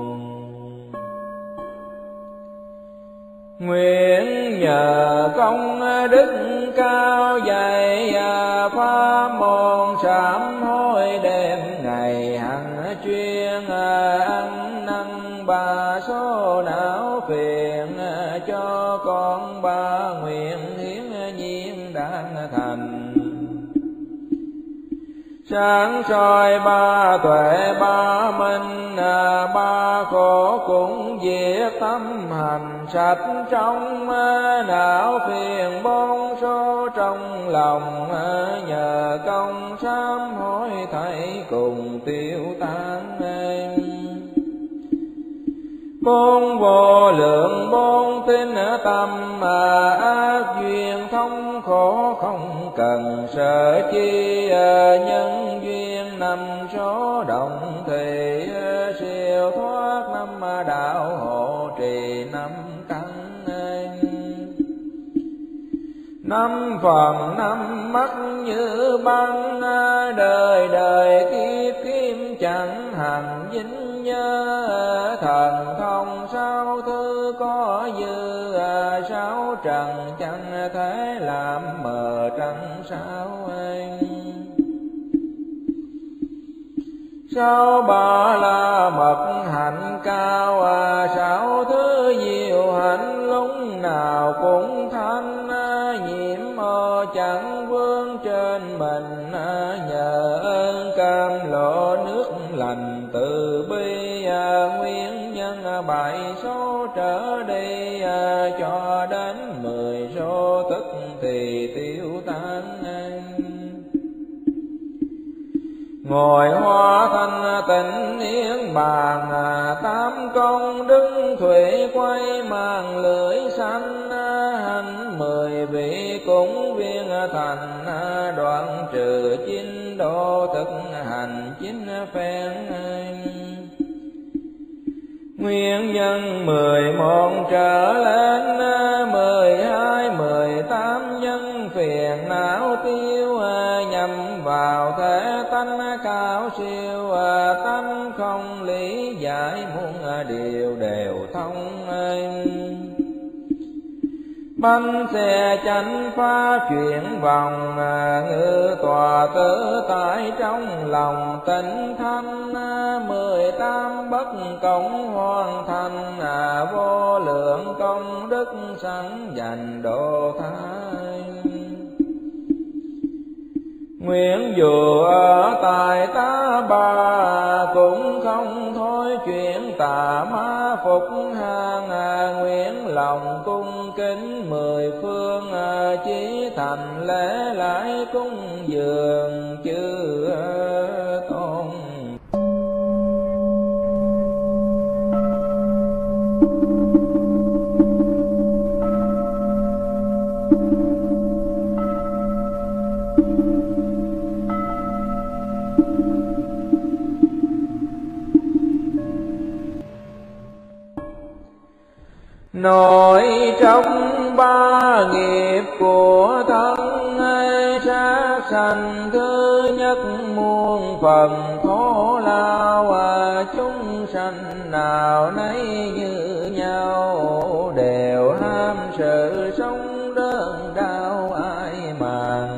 Nguyện nhờ công đức cao dày, pháp môn sám hối đêm ngày hằng chuyên, ăn năn ba số não phiền, cho con ba nguyện hiến nhiên đang thành. Sáng soi ba tuệ ba minh, ba khổ cũng diệt tâm hành sạch trong, não phiền bốn số trong lòng, nhờ công sám hối thảy cùng tiêu tan. Bốn vô lượng bốn tín tâm, ác duyên thống khổ không cần sợ chi, nhân duyên năm số động thì siêu thoát năm đạo hộ trì năm căn. năm phần năm mắt như băng, đời đời kiếp kiếp chẳng hành dính nhớ. Thần thông sao thứ có dư, sao trần chẳng thể làm mờ trăng sao anh. Sao ba la mật hạnh cao, sao thứ diệu hạnh lúc nào cũng thanh. Nhiễm ô chẳng vương trên mình, nhờ ơn cam lộ nước lành từ bi. Nguyên nhân bảy số trở đi, cho đến mười số tức thì tiêu tan. Ngồi hoa thanh tịnh niết bàn, tám công đức thủy quay mang lưỡi xanh. Hành mười vị cúng viên thành, đoạn trừ chín độ thực hành chín phen. Nguyên nhân mười một trở lên, mười hai mười tám nhân phiền não tiêu. Nhằm vào thể tánh cao siêu, tánh không lý giải muôn điều đều thông. Bánh xe chánh phá chuyển vòng, ngự tòa tự tại trong lòng tịnh thanh. Mười tám bất công hoàn thành, vô lượng công đức sẵn dành độ thái. Nguyện dù ở tại ta bà, cũng không thôi chuyện tà ma phục hàng. Nguyện lòng cung kính mười phương, chí thành lễ lại cung dường chư tôn. Nội trong ba nghiệp của thân, sát sanh thứ nhất muôn phần khổ lao. Chúng sanh nào nấy như nhau, đều ham sự sống đơn đau ai màng.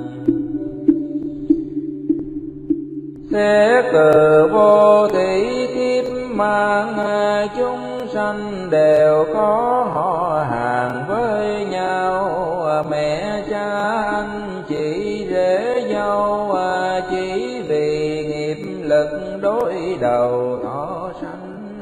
Xét từ vô tỷ kiếp mang, chúng sanh đều có họ hàng với nhau. Mẹ cha anh chị rể dâu, chỉ vì nghiệp lực đối đầu thọ sanh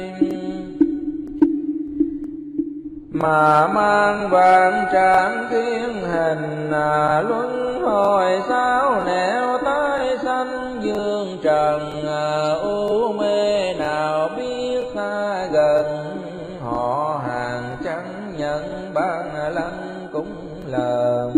mà mang vạn trạng thiên hình. Luân hồi sao nẻo tái sanh dương trần, u mê nào biết xa gần. Họ hàng chẳng nhận ban lăng cũng lờn,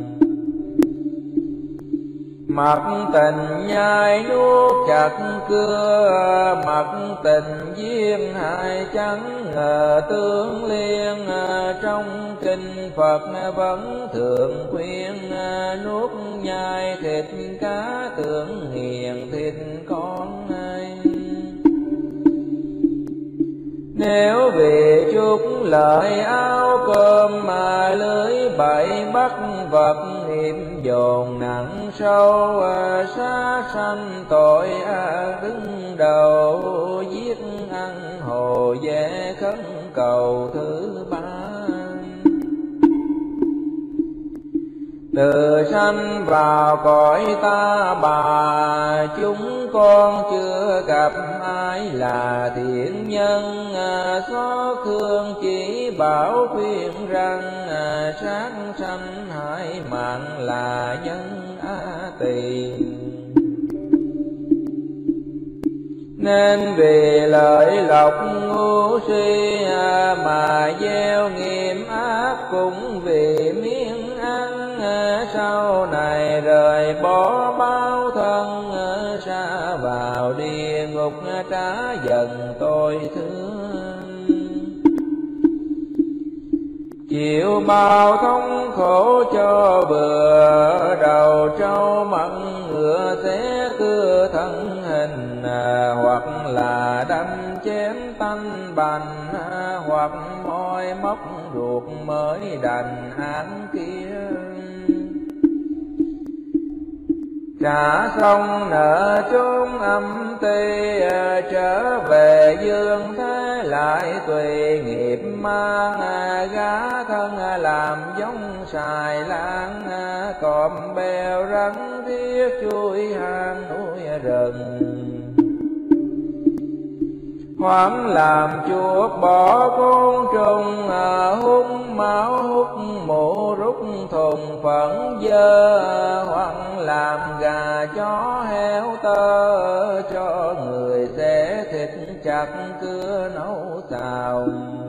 mặc tình nhai nuốt chặt cưa. Mặc tình duyên hai chẳng ngờ tương liên. Trong kinh Phật vẫn thường khuyên, nuốt nhai thịt cá tưởng hiền thịt con anh. Nếu vì chút lợi áo cơm mà lưới bậy bắt vật, nghiệp dồn nặng sâu. Sát sanh tội ác đứng đầu, giết ăn hồ dễ khấn cầu thứ ba. Từ sanh vào cõi ta bà, chúng con chưa gặp ai là thiện nhân. Xót thương chỉ bảo khuyên rằng, sát sanh hại mạng là nhân á tỳ. Nên vì lợi lộc ngu si, mà gieo nghiệp ác cũng vì miếng ăn. Sau này rời bỏ bao thân, xa vào địa ngục trả dần tôi thương. chịu bao thống khổ cho bừa, đầu trâu mặn ngựa xé cưa thân hình, hoặc là đâm chém tanh bành, hoặc môi móc ruột mới đành án kia. Trả xong nợ chốn âm ti, trở về dương thế lại tùy nghiệp mang, gá thân làm giống xài lan, cọp bèo rắn thiết chui hang núi rừng. Hoảng làm chuột bỏ côn trùng, hút máu hút mũ rút thùng phẫn dơ, hoặc làm gà chó heo tơ, cho người xé thịt chặt cưa nấu xào.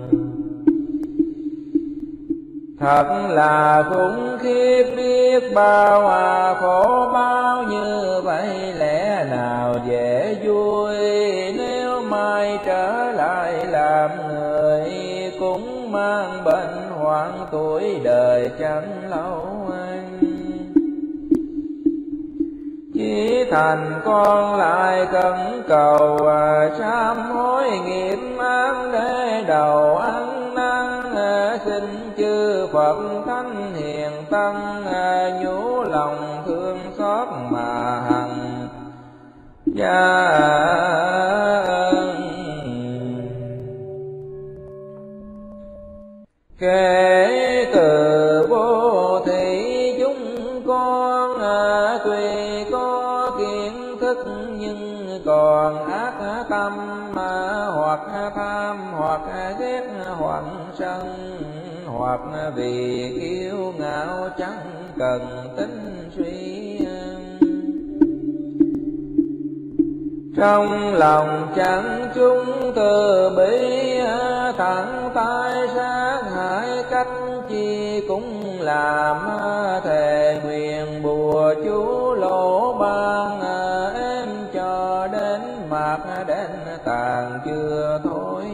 Thật là khủng khiếp biết bao, à khổ bao như vậy lẽ nào dễ vui. Nếu mai trở lại làm người, cũng mang bệnh hoạn tuổi đời chẳng lâu anh. Chỉ thành con lại cẩn cầu, à sám hối nghiệp ác để đầu ăn năn. Xin chư Phật thánh hiền tăng, nhủ lòng thương xót mà hằng gia ân. Kể từ vô thị chúng con, tuy có kiến thức nhưng còn ác tâm, hoặc tham hoặc ghét hoặc sân, hoặc vì kiêu ngạo chẳng cần tính suy. Trong lòng chẳng chúng từ bi, thẳng tay sát hại cách chi cũng làm. Thề nguyện bùa chú lỗ ban, em cho đến mạc đến tàn chưa thôi.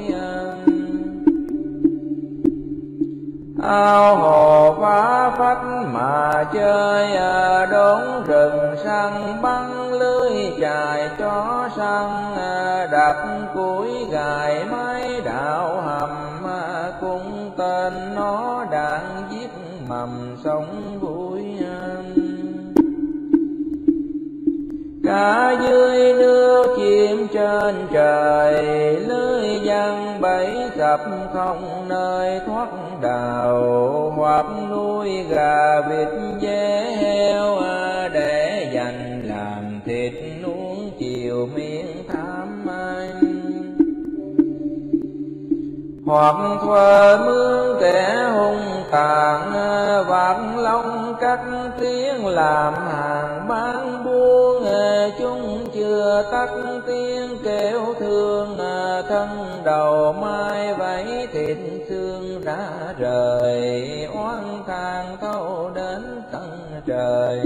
Ao hồ phá phách mà chơi, đốn rừng săn bắn lưới chài chó săn. Đặt củi gài máy đạo hầm, cung tên nó đạn giết mầm sống vui. Cả dưới nước chim trên trời, lưới giăng bẫy sập không nơi thoát đào. Hoặc nuôi gà vịt dê heo, để dành làm thịt nuông chiều miệng tham anh. Hoặc thuê mướn kẻ hung tàn, vạt lông cắt tiếng làm hàng bán buôn. Chúng chưa tắt tiếng kêu thương, thân đầu mai vẫy thịt xương đã rời. Oán than thâu đến tận trời,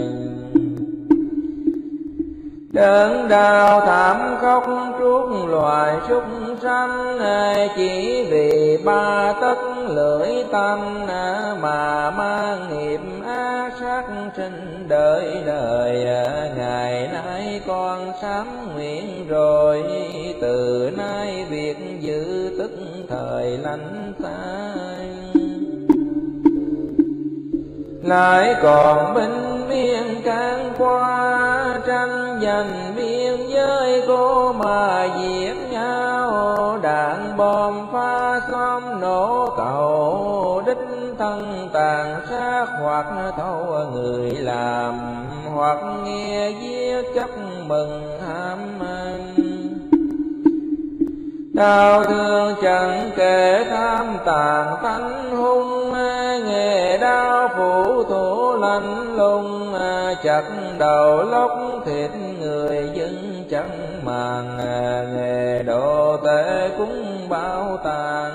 đớn đau thảm khóc trút loài súc sanh. Chỉ vì ba tấc lưỡi tanh, mà mang nghiệp ác sát sinh đời đời. Ngày nay con sám nguyện rồi, từ nay việc giữ tức thời lánh xa. Lại còn binh miên can qua, tranh giành biên giới cô mà giết nhau. Đạn bom phá xóm nổ cầu, đích thân tàn sát hoặc thâu người làm. Hoặc nghe giết chấp mừng ham ăn, đau thương chẳng kể tham tàn tánh hung. Nghề đau phủ thủ lạnh lùng, chặt đầu lóc thịt người dân chẳng màng. Nghề đồ tể cũng bao tàn,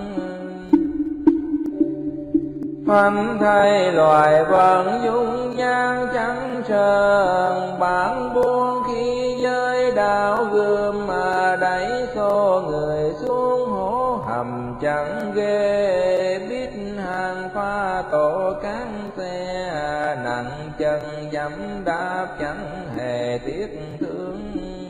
phanh thay loài vẫn dung nhan trắng trơn. Bản buông khi giới đạo gươm, mà đẩy xô người xuống hố hầm chẳng ghê. Biết hàng tổ cán xe, nặng chân dẫm đạp chẳng hề tiếc thương.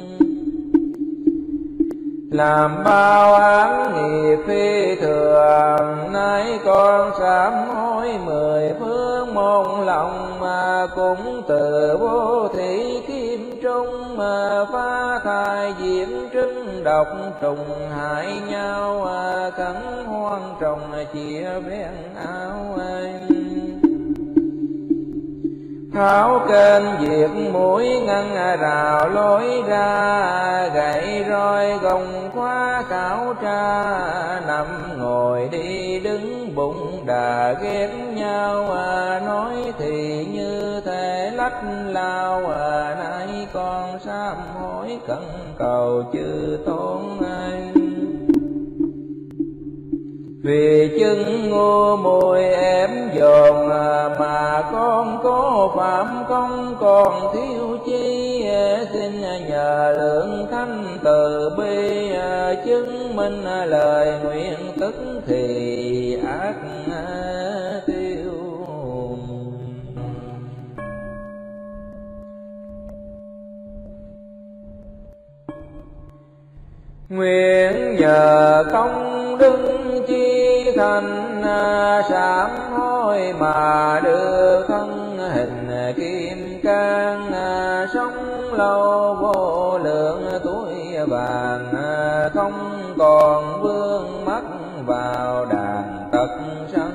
Làm bao án nghiệp phi thường, nay con sám hối mười phương một lòng, mà cũng từ vô thị kim trung, mà phá thai diễm trứng độc trùng hại nhau, cắn hoang trồng chia ven áo anh. Tháo kênh diệt mũi ngăn rào lối ra, gậy roi gồng khóa khảo tra, nằm ngồi đi đứng bụng đà ghép nhau, nói thì như thể lách lao, nay con sám hối cẩn cầu chư tôn anh. Vì chứng ngu muội ém dồn, mà con có phạm công còn thiếu chi, xin nhờ lượng thánh từ bi, chứng minh lời nguyện tức thì ác tiêu. Nguyện nhờ công đức chi thành, sám hối mà được thân hình kim cang, sống lâu vô lượng tuổi vàng, không còn vương mắc vào đàn tật sân.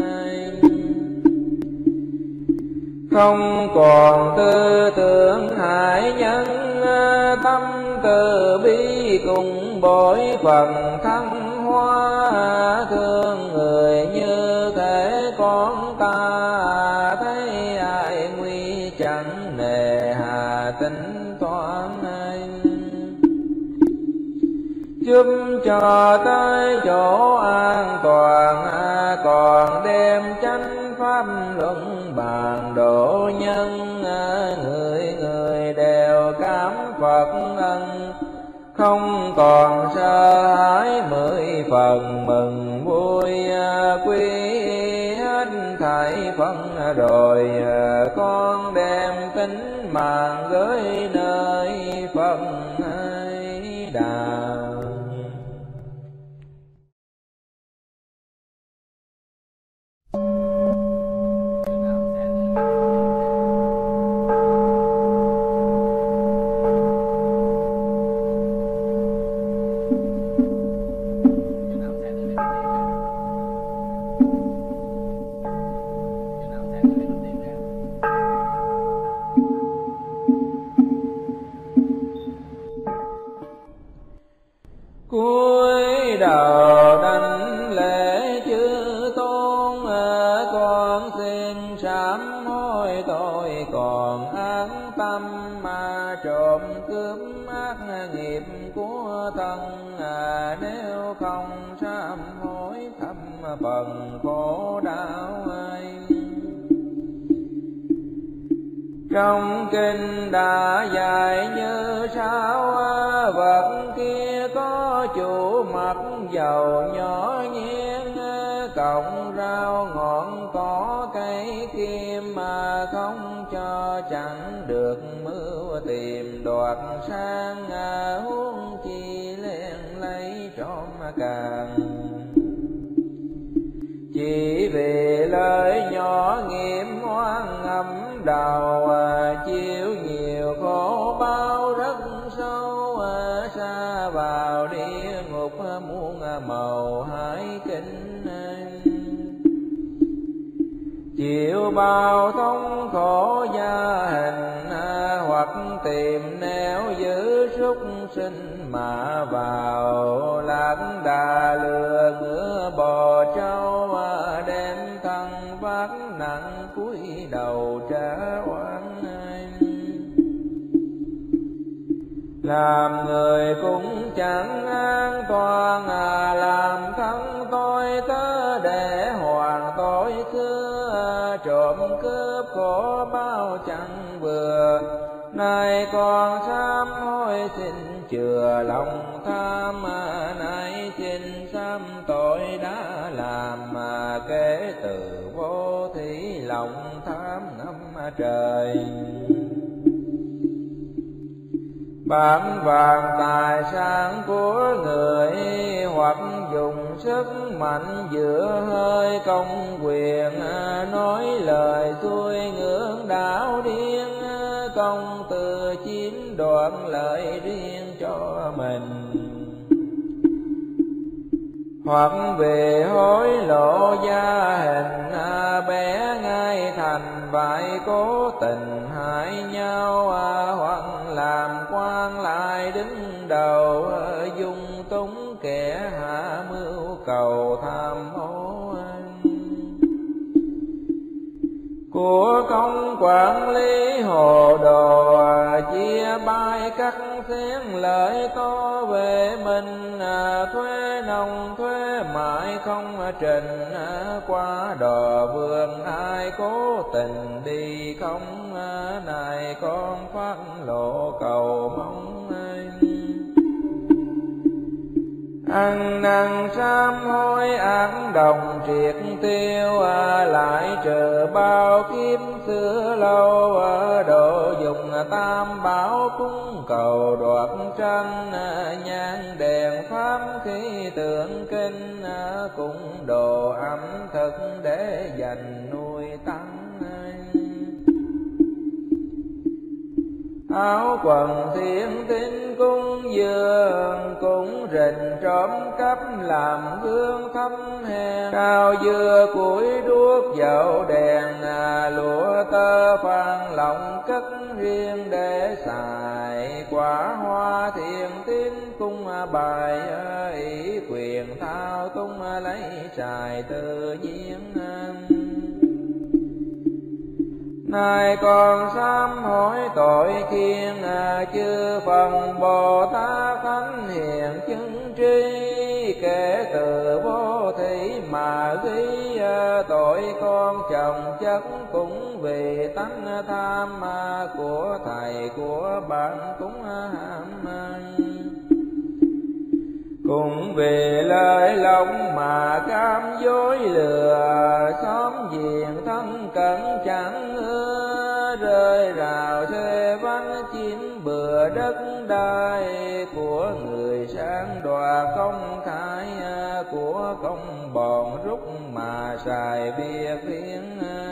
Không còn tư tưởng hại nhân, tâm từ bi cùng bội phần thăng hoa, thương người như thể con ta, thấy ai nguy chẳng nề hà tính toán anh. Giúp cho tới chỗ an toàn, còn đem chánh pháp luận bàn độ nhân, người người đều cảm Phật ân, không còn sợ hãi mười phần mừng vui, quy hết thảy phận rồi, con đem tính mạng gửi nơi Phật Đà. Cúi đầu đảnh lễ chư tôn, con xin sám hối tội còn ác tâm, mà trộm cướp ác nghiệp của thân, nếu không sám hối thâm phần khổ đau anh. Trong kinh đã dạy như sao, vật kia có chủ mặt dầu nhỏ nhien, cọng rau ngọn cỏ cây kim, mà không cho chẳng được mưu tìm đoạt sang, huống chi len lấy trộm càng. Chỉ vì lời nhỏ nghiệp oan ngầm đầu, chịu nhiều khổ bao rất sâu, xa vào địa ngục muôn màu hải kinh. Chịu bao thống khổ gia hình, hoặc tìm nẻo giữ súc sinh mà vào, lạc đà lừa ngựa bò trâu, đem thân vác nặng cúi đầu trả oan. Làm người cũng chẳng an toàn, làm thân tôi tớ để hoàn tội xưa, trộm cướp khổ bao chẳng vừa. Nay con sám hối xin chừa lòng tham, nay xin sám tội đã làm, mà kể từ vô lòng tham ngắm trời. Bám vàng tài sản của người, hoặc dùng sức mạnh giữa hơi công quyền, nói lời xuôi ngưỡng đạo điên, công từ chiếm đoạt lợi riêng cho mình. Hoặc về hối lộ gia hình, bé ngay thành bại cố tình hại nhau, hoặc làm quan lại đứng đầu, dung túng kẻ hạ mưu cầu tham ô. Của công quản lý hồ đồ, chia bay cắt xén lợi to về mình, thuế nông thuế mại không trình, qua đò vườn ai cố tình đi không, này con phát lộ cầu mong. Ăn năn sám hối ác đồng triệt tiêu, lại trừ bao kiếp xưa lâu, độ dùng tam bảo cúng cầu đoạt tranh, nhang đèn pháp khí tượng kinh, cũng đồ ẩm thực để dành nuôi tăng. Áo quần thiên tín cung dường, cũng rình trộm cắp làm gương thấp hèn. Cao dưa củi đuốc dầu đèn, lụa tơ phan lòng cất riêng để xài. Quả hoa thiền tín cung bài, ý quyền thao tung lấy trài tự nhiên. Nay con sám hối tội khiên, chư phần Bồ Tát thánh hiền chứng tri. Kể từ vô thị mà ghi, tội con chồng chất cũng vì tánh tham, của thầy của bạn cũng ham. Cũng vì lời lòng mà cam dối lừa, xóm giềng thân cận chẳng ưa. Rơi rào xê vánh chiếm bừa đất đai, của người sang đoạt không khai, của công bọn rút mà xài việc riêng.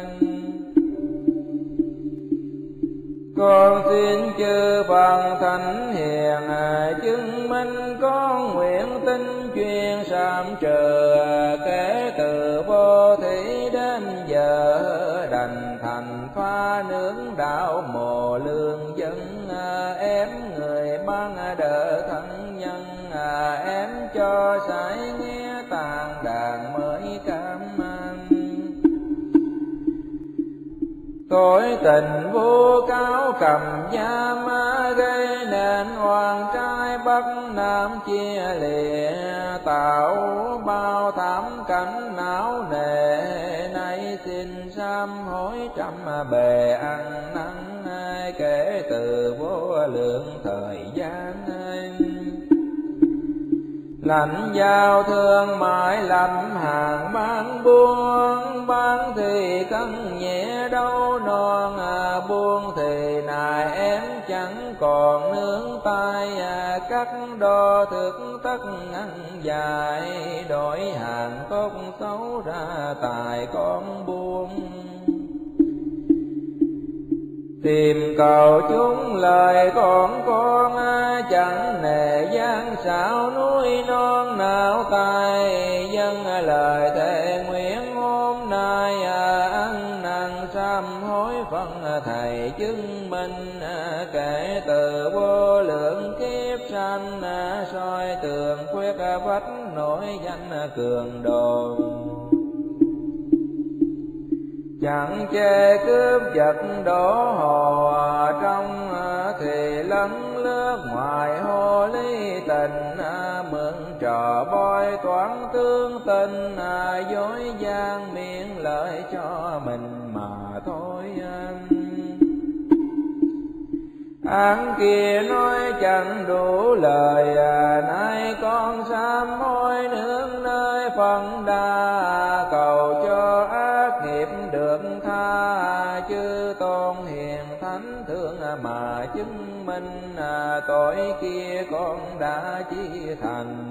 Con xin chư Phật thánh hiền, chứng minh con nguyện tin chuyên sám trừ. Kể từ vô thủy đến giờ, đành thành pha nướng đạo mồ lương dân. Ém người ban đỡ thân nhân, ém cho sải nghe tàn đàn mới cảm an. Tội tình vô cáo cầm giam, gây nên oan trai bắc nam chia lìa. Tạo bao thảm cảnh não nề, nay xin sám hối trăm bề ăn năn. Kể từ vô lượng thời gian, lãnh giao thương mãi lâm hàng bán buôn. Bán thì cân nhẹ đâu non, buôn thì nài em chẳng còn nương tay. Cắt đo thực tất ăn dài, đổi hàng tốt xấu ra tài con buôn. Tìm cầu chúng lời con con, chẳng nề gian xảo núi non nào tay. Dân lời thề nguyện hôm nay, ăn năn sám hối phân thầy chứng minh. Kể từ vô lượng kiếp sanh, soi tường khuyết vách nổi danh cường đồ. Chẳng chê cướp giật đổ hồ, trong thì lấn lướt ngoài hồ ly tình. Mượn trò bói toán tương tình, dối gian miệng lợi cho mình mà thôi. Án kia nói chẳng đủ lời, nay con sám hối nương nơi phần đa. Cầu cho ác nghiệp được tha, chư tôn hiền thánh thương mà chứng minh, tội kia con đã chi thành.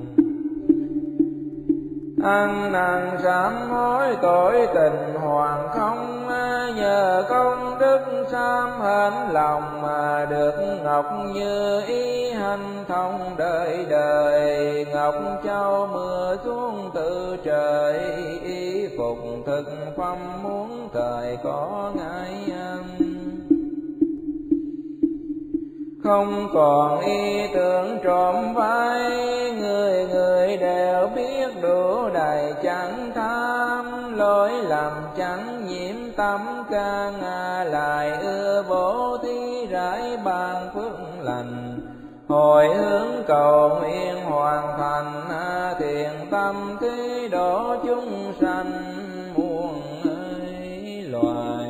Ăn năn sám hối tội tình hoàn không, nhờ công đức sám hên lòng mà được ngọc như ý hành thông đời đời. Ngọc châu mưa xuống từ trời, y phục thực phẩm muốn thời có ngại ăn. Không còn ý tưởng trộm vai, người người đều biết đủ đầy chẳng tham. Lỗi lầm chẳng nhiễm tâm can, lại ưa bố thí rải ban phước lành. Hồi hướng cầu nguyện hoàn thành, thiện tâm thế độ chúng sanh muôn loài.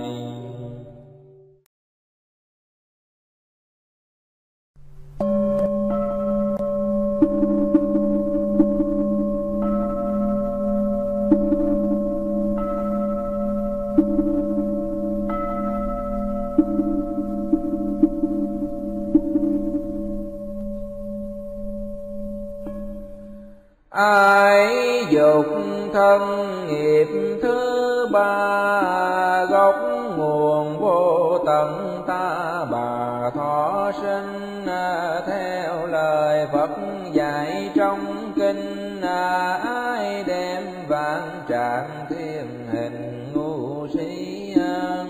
Ai dục thân nghiệp thứ ba, gốc nguồn vô tận ta bà thọ sinh. Theo lời Phật dạy trong kinh, ai đem vạn trạng thiên hình ngu si ăn.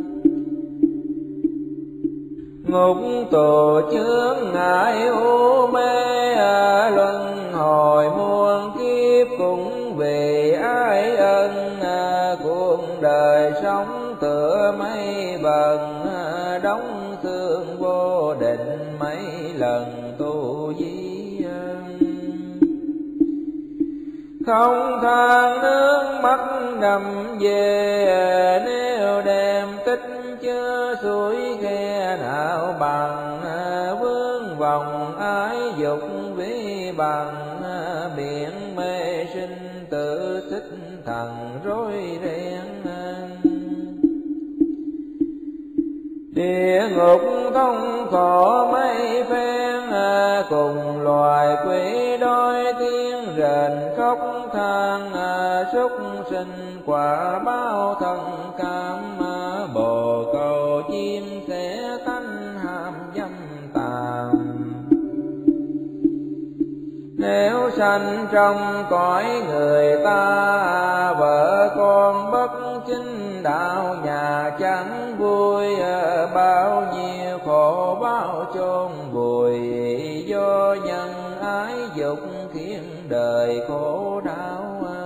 Ngục tù chướng ngại u mê, luân hồi muôn kiếp cũng vì ai ân. Cuộc đời sống tựa mây vần, đóng xương vô định mấy lần tu di. Không than nước mắt đầm về, nếu đem tích chứa suối khe nào bằng. Vương vòng ái dục vi bằng, biển mê sinh tự xích thần rối ren. Địa ngục không khổ mấy phen, cùng loài quỷ đôi tiếng rền khóc than. Súc sinh quả báo thân cam, bồ câu chim sẽ tánh ham dâm tàm. Nếu sanh trong cõi người ta, vợ con bất chính đạo nhà chẳng vui. Bao nhiêu khổ bao chôn vùi, do nhân ái dục khiến đời khổ đau.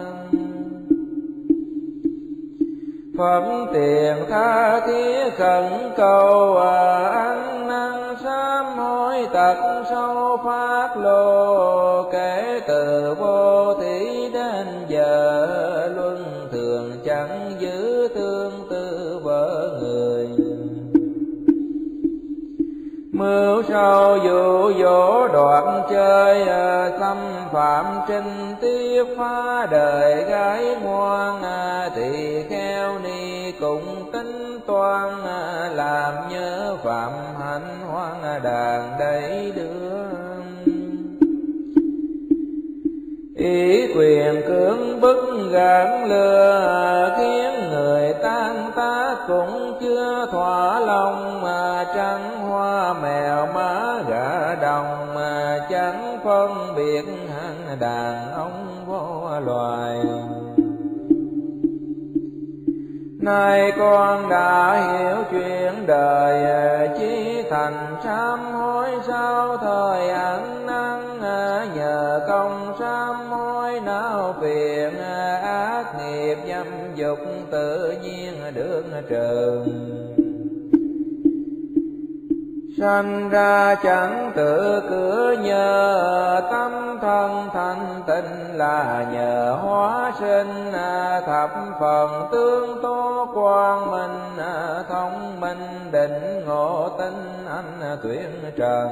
Phật tiền tha thiết khẩn cầu, ăn năn sám hối tật sâu phát lộ. Kể từ vô thí đến giờ, luân thường chẳng giữ tương tư vợ người. Mưu sâu dụ dỗ đoạn chơi, xâm phạm trinh tiết phá đời gái ngoan. Tỳ kheo ni cũng tính toan, làm nhớ phạm hạnh hoang đàn đẩy đưa. Ý quyền cưỡng bức gạn lừa, khiến người tan tác cũng chưa thỏa lòng. Mà trắng hoa mèo má gà đồng, mà chẳng phân biệt hạng đàn ông vô loài. Nay con đã hiểu chuyện đời, chí thành sám hối sao thời ăn năn. Nhờ công sám hối não phiền, ác nghiệp dâm dục tự nhiên được trừ. Sanh ra chẳng tự cửa, nhờ tâm thân thanh tịnh là nhờ hóa sinh. Thập phần tương tố quang minh, thông minh định ngộ tinh anh tuyển trần.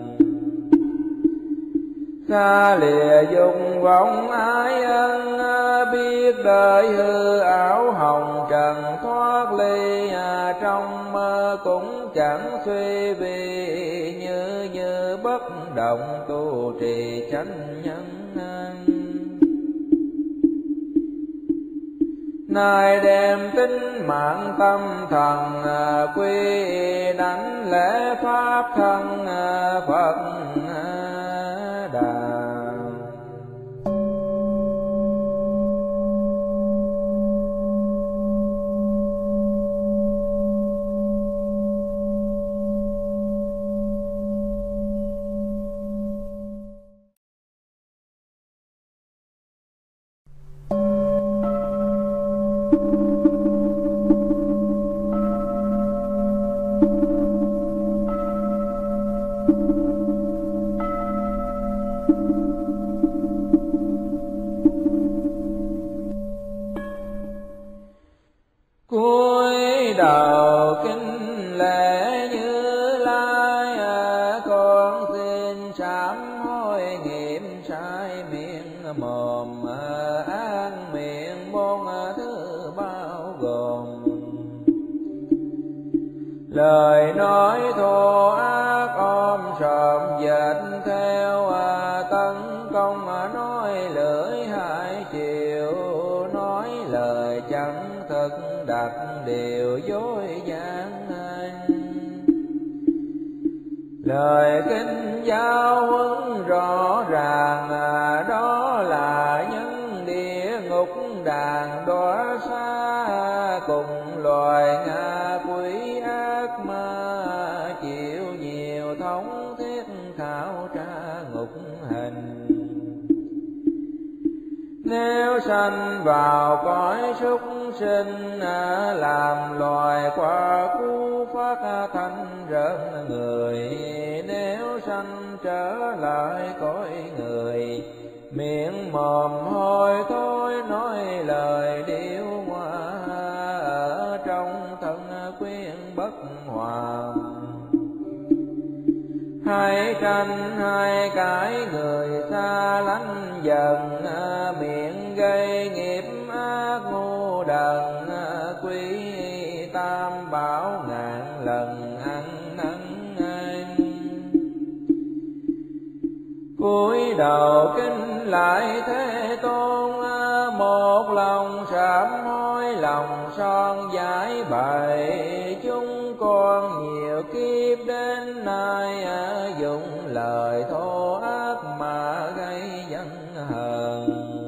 Xa lìa dục vọng ái ân, biết đời hư ảo hồng trần thoát ly, trong mơ cũng chẳng suy vì như như bất động tu trì chánh nhân. Nay đem tính mạng tâm thần quy đảnh lễ pháp thân Phật Đà. Cúi đầu kính lễ Như Lai, con xin sám hối nghiệm sai miệng mồm, ác miệng bốn thứ bao gồm. Lời nói thô ác ôm sòm dệt theo, tấn công nói lưỡi hai chiều, nói lời chẳng thực đặt điều dối gian. Lời kinh giáo huấn rõ ràng, đó là nhân địa ngục đàn đọa xa, cùng loài ngạ quỷ ác ma chịu nhiều thống thiết khảo tra ngục hình. Nếu sanh vào cõi súc sinh, làm loài qua cú phát thanh rợn người. Nếu sanh trở lại cõi người, miệng mồm hôi thối nói lời điêu hoa, ở trong thân quyến bất hòa. Hai tranh hai cái người xa lánh dần, miệng gây nghiệp ác ngu đần, quý tam bảo ngàn lần ăn năn anh. Cúi đầu kính lại Thế Tôn, một lòng sám hối lòng son giải bày. Chúng con nhiều kiếp đến nay, dùng lời thô ác mà gây dân hờn.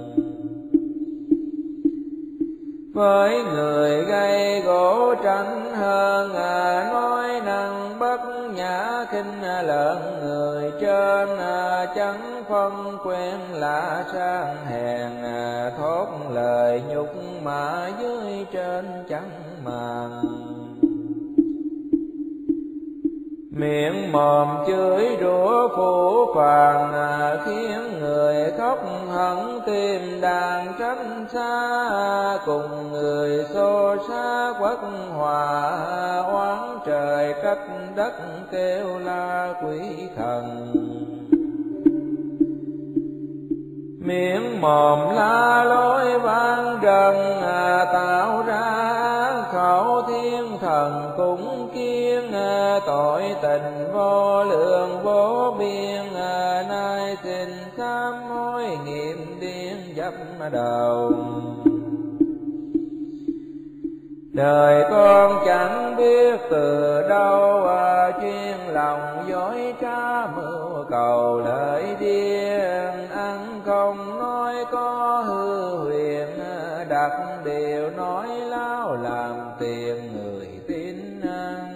Với người gây gỗ tranh hơn, nói năng bất nhã khinh lợn người trên. Chẳng phân quen lạ sang hèn, thốt lời nhục mà dưới trên chẳng màng. Miệng mồm chửi rủa phủ phàng, khiến người khóc hận tim đàn tránh xa. Cùng người xô xá quất hòa, oán trời trách đất kêu la quỷ thần. Miệng mồm la lối vang rần, tạo ra khẩu thiên thần cũng kiêng. Tội tình vô lượng vô biên, nay xin sám hối nghiệm điên dấp đầu. Đời con chẳng biết từ đâu, chuyên lòng dối trá mưu cầu lợi điên. Ăn không nói có hư huyền, đặt điều nói láo làm tiền người tin ăn.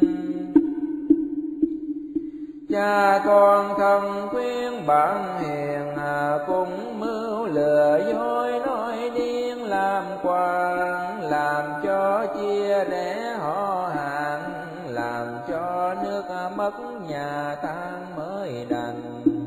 Cha con thân khuyên bạn hiền, cùng mưu lừa dối nói điên làm quan. Làm cho chia rẽ họ hàng, làm cho nước mất nhà tan mới đành.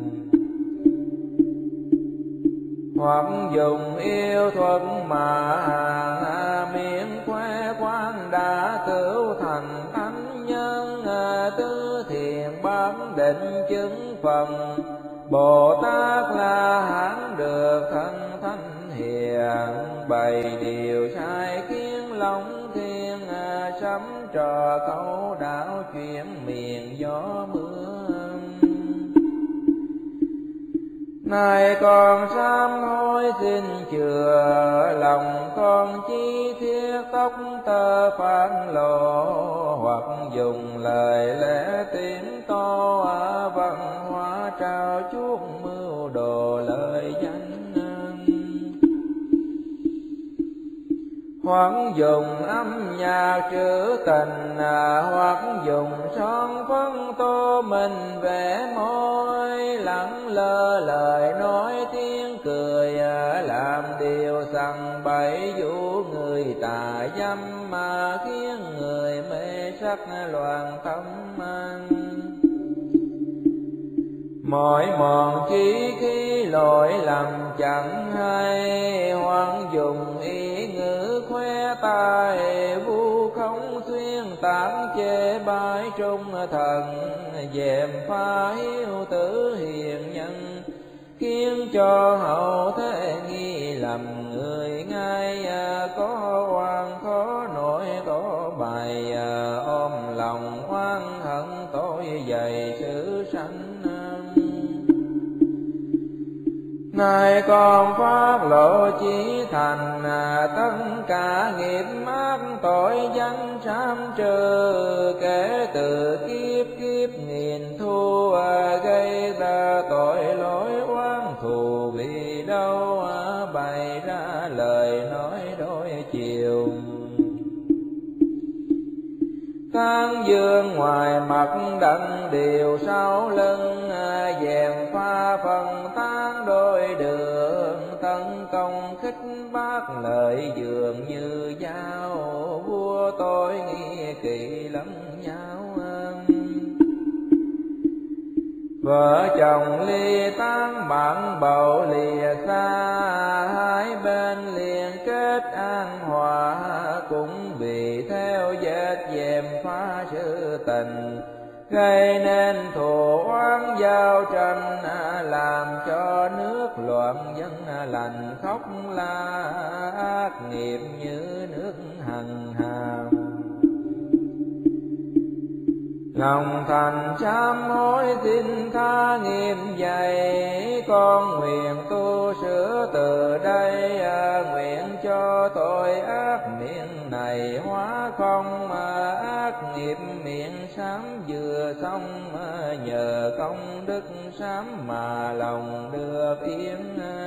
Hoặc dùng yêu thuật mà hàng, miệng khoe khoang đã cứu thành thánh nhân. Tứ thiền bán định chứng phần, Bồ Tát La Hán được thân thánh hiền. bày điều sai khiến lòng thiên sấm trò câu đạo chuyển miền gió mưa. Này con sám hối xin chừa lòng con chi thiết tóc tơ phản lộ, hoặc dùng lời lẽ tiếng to văn hóa trao chuốc mưu đồ lời danh, hoặc dùng âm nhạc trữ tình, hoặc dùng son phấn tô mình vẽ môi, lẳng lơ lời nói tiếng cười, làm điều sằng bậy dụ người tà dâm, mà khiến người mê sắc loạn tâm anh. Mỗi mòn chí khi lỗi lầm chẳng hay, hoặc dùng ý ngữ khoe tài vu khống xuyên tán chê bái trung thần, dèm pha hiếu tử hiền nhân, khiến cho hậu thế nghi lầm người ngay. Có oan khó nổi có bài, ôm lòng oan hận tội dày sự sanh. Này con phát lộ chí thành, tất cả nghiệp ác tội danh sám trừ, kể từ kiếp kiếp nghìn thu, gây ra tội lỗi oán thù vì đâu, bày ra lời nói đôi chiều. Tán dương ngoài mặt đặng điều sau lưng, dèm pha phần tán đôi đường, tấn công khích bác lời dường như dao, vua tôi nghi kỳ lẫn nhau. Vợ chồng ly tán bạn bầu lìa xa, hai bên liền kết an hòa, cũng vì theo vết dèm phá sự tình, gây nên thù oán giao tranh, làm cho nước loạn dân lành khóc la, ác nghiệp như nước hằng hàm. Lòng thành sám hối xin tha nghiêm dày, con nguyện tu sửa từ đây, nguyện cho tội ác miệng này hóa không, ác nghiệp miệng sám vừa xong, nhờ công đức sám mà lòng được yên.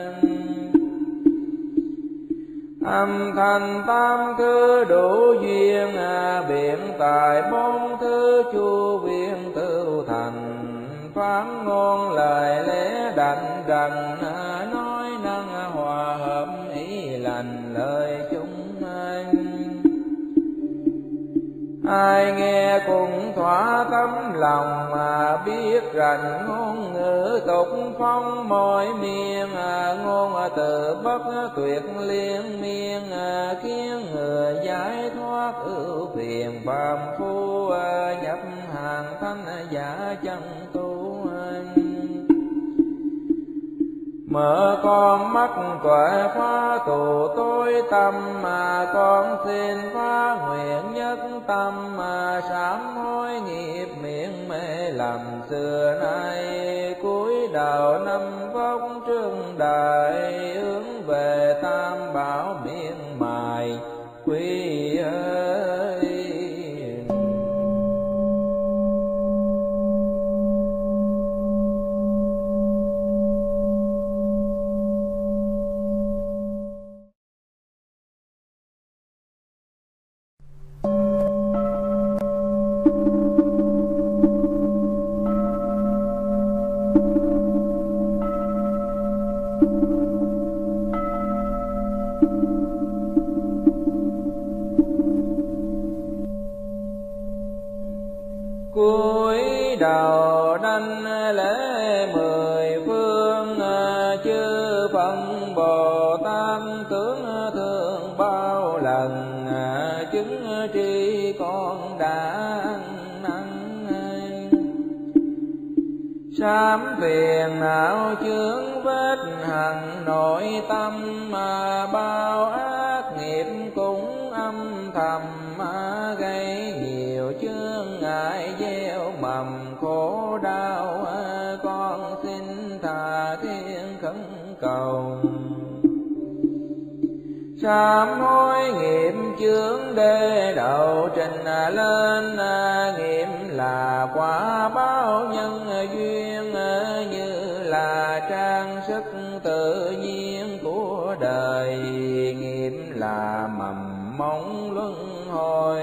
Âm thanh tam thứ đủ duyên, biện tài bốn thứ chu viên tự thành, phán ngôn lời lẽ đảnh đằng, nói năng hòa hợp ý lành lời chúng anh. Ai nghe cùng thỏa tấm lòng, mà biết rành ngôn ngữ tục phong mọi miền, ngôn từ bất tuyệt liên miên, khiến người giải thoát ưu phiền phàm phu, nhập hàng thanh giả chân tu anh. Mở con mắt tuệ phá tù tối tâm, mà con xin phá nguyện nhất tâm, mà sám hối nghiệp miệng mê lầm xưa nay, cúi đầu năm vóc trương đại, hướng về tam bảo miên mài quy ơi. Cúi đầu đảnh lễ mười phương, chư Phật Bồ Tát tướng thương bao lần, chứng tri con đã ăn năn. sám phiền não chướng vết hằn nội tâm, mà bao ác nghiệp cũng âm thầm gây nhiều chướng ngại gieo mầm khổ đau. Con xin tha thiên khẩn cầu sám hối nghiệp chướng đê đầu trình lên, nghiệp là quả báo nhân duyên, như là trang sức tự nhiên của đời, nghiệp là mầm móng luân hồi.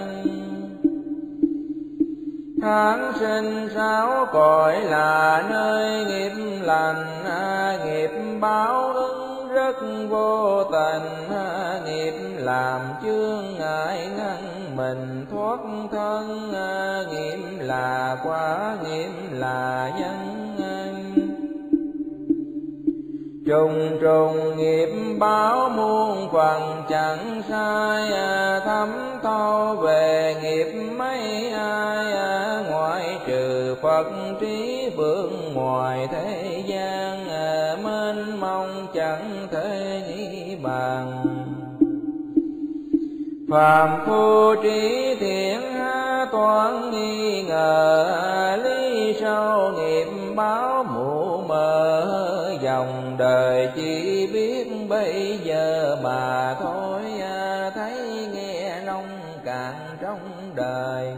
Tháng sinh sáu cõi là nơi nghiệp lành, nghiệp báo ứng rất vô tình, nghiệp làm chướng ngại ngăn mình thoát thân, nghiệp là quả, nghiệp là nhân. Trùng trùng nghiệp báo muôn phần chẳng sai, thấm thâu về nghiệp mấy ai, ngoại trừ Phật trí vượng ngoài thế gian, mênh mông chẳng thể nghĩ bàn. Phàm phu trí thiện toán nghi ngờ, lý sâu nghiệp báo mù mờ, dòng đời chỉ biết bây giờ mà thôi, thấy nghe nông cạn trong đời.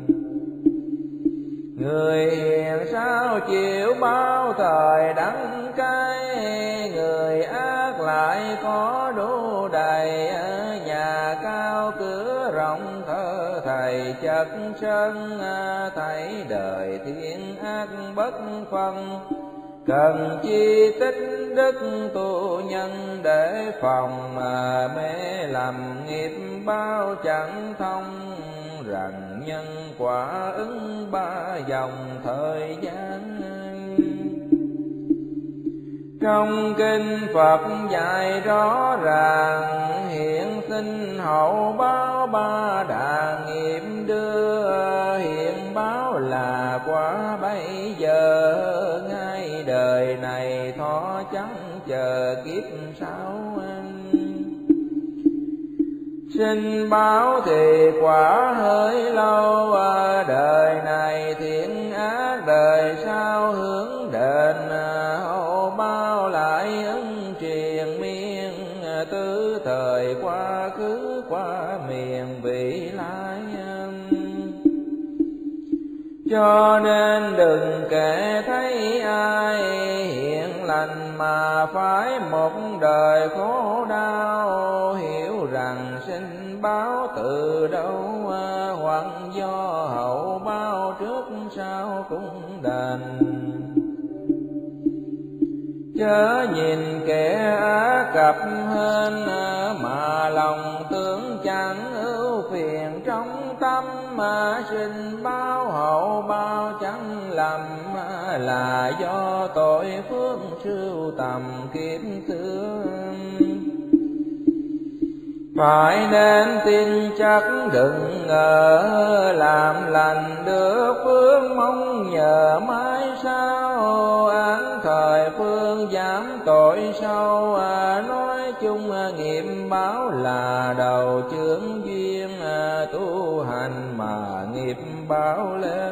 Người hiền sao chịu bao thời đắng cay, người ác lại có đủ đầy, nhà cao cửa rộng thơ thầy chất sân, thấy đời thiên ác bất phân. Cần chi tích đức tu nhân để phòng, mà mê làm nghiệp bao chẳng thông, rằng nhân quả ứng ba dòng thời gian. Trong kinh Phật dạy rõ ràng, hiện sinh hậu báo ba đà nghiệp đưa, hiện báo là quả bây giờ, ngay đời này thọ chẳng chờ kiếp sau. Sinh báo thì quả hơi lâu, đời này thiện ác đời sau hướng đền, hậu bao lại ứng triền miên, tứ thời quá khứ qua miền vị lai. Cho nên đừng kể thấy ai hiện lành mà phải một đời khổ đau, hiểu rằng sinh báo từ đâu, hoặc do hậu báo trước sau cũng đền. Chớ nhìn kẻ ác cập hên, mà lòng tưởng chẳng ưu phiền trong tâm, mà sinh báo hậu báo chẳng lầm, là do tội phước sưu tầm kiếp xưa. Phải nên tin chắc đừng ngờ, làm lành được phước mong nhờ mãi sau, án thời phương giảm tội sâu. Nói chung nghiệp báo là đầu chướng duyên, tu hành mà nghiệp báo lên.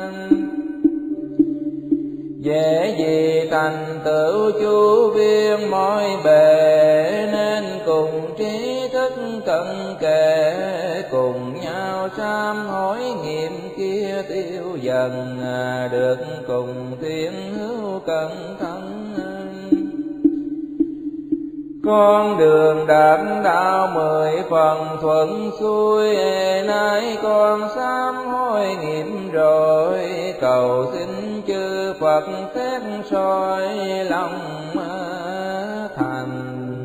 Dễ gì thành tựu chu viên mọi bề, nên cùng trí thức cận kề, cùng nhau sám hối nghiệp kia tiêu dần, được cùng thiên hữu cẩn thận. Con đường đạt đạo mười phần thuận xuôi, nay con sám hối nghiệp rồi, cầu xin chư Phật xét soi lòng thành.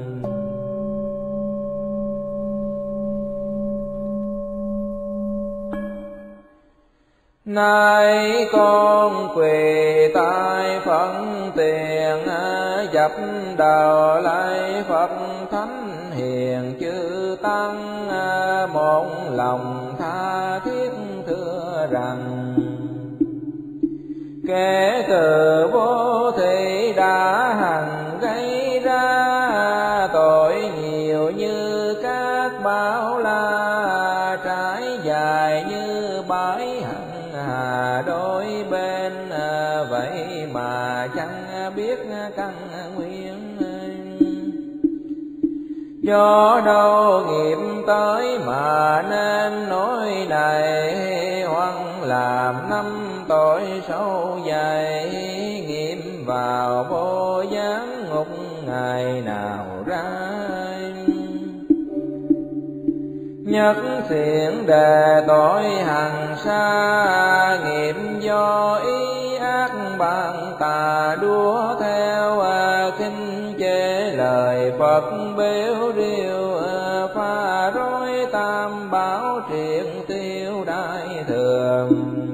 Nay con quỳ tại phận tiền, dập đầu lạy Phật thánh hiền chư tăng, một lòng tha thiết thưa rằng kẻ từ vô thị đã hằng gây ra tội nhiều như các bão la, trải dài như bãi hằng hà đôi bên, vậy mà chẳng biết căn nguyên. Do đâu nghiệp tới mà nên nỗi này, hoặc làm năm tội sâu dày, nghiệm vào vô gián ngục ngày nào ra. Nhất thiện đề tội hằng xa, nghiệp do ý ác bạn tà đua theo, khinh chê lời Phật bếu riêu, pha rối tam bảo triệt tiêu đại thường.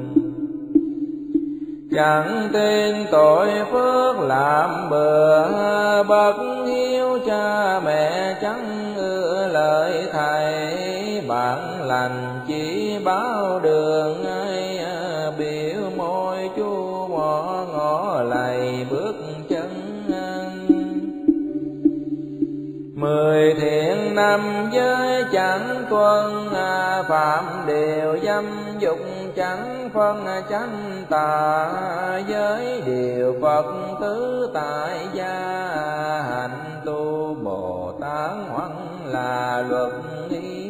Chẳng tin tội phước làm bừa, bất hiếu cha mẹ chẳng ưa lời thầy, bạn lành chỉ báo đường ai, biểu môi chu mỏ ngõ lầy bước chân. Mười thiện năm giới chẳng tuân, phạm điều dâm dục chẳng phân chánh tà, giới điều Phật tứ tại gia, hạnh tu Bồ Tát hoặc là luật ý.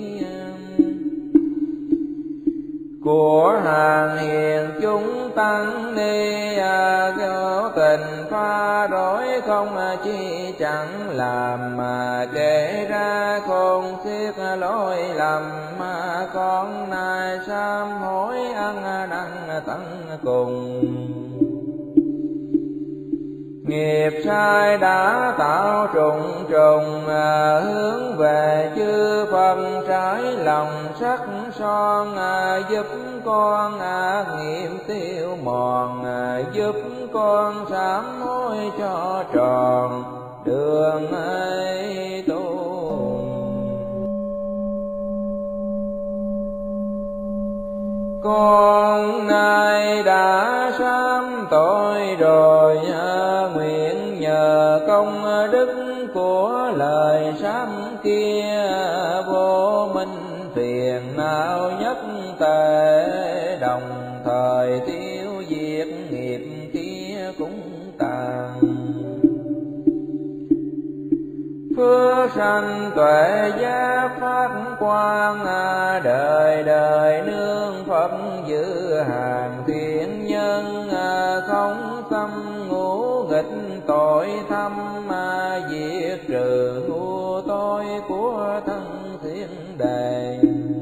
Của hàng hiền chúng tăng ni, có tình pha rối không chi chẳng làm, mà kể ra khôn xiết lỗi lầm, mà con nay sám hối ăn năn tận cùng. Nghiệp sai đã tạo trùng trùng, hướng về chư Phật trái lòng sắc son, giúp con ác nghiệp tiêu mòn, giúp con sám hối cho tròn đường ấy tu. Con nay đã sám tội rồi, nguyện nhờ công đức của lời sám kia, vô minh phiền não nhất tề, đồng thời tiêu diệt nghiệp kia cũng tàn. Phước sanh tuệ giác phát quang, đời đời nương Phật giữ hàng thiện nhân, không xâm ngũ nghịch tội thâm, diệt trừ ngu tối của thân thiên đề.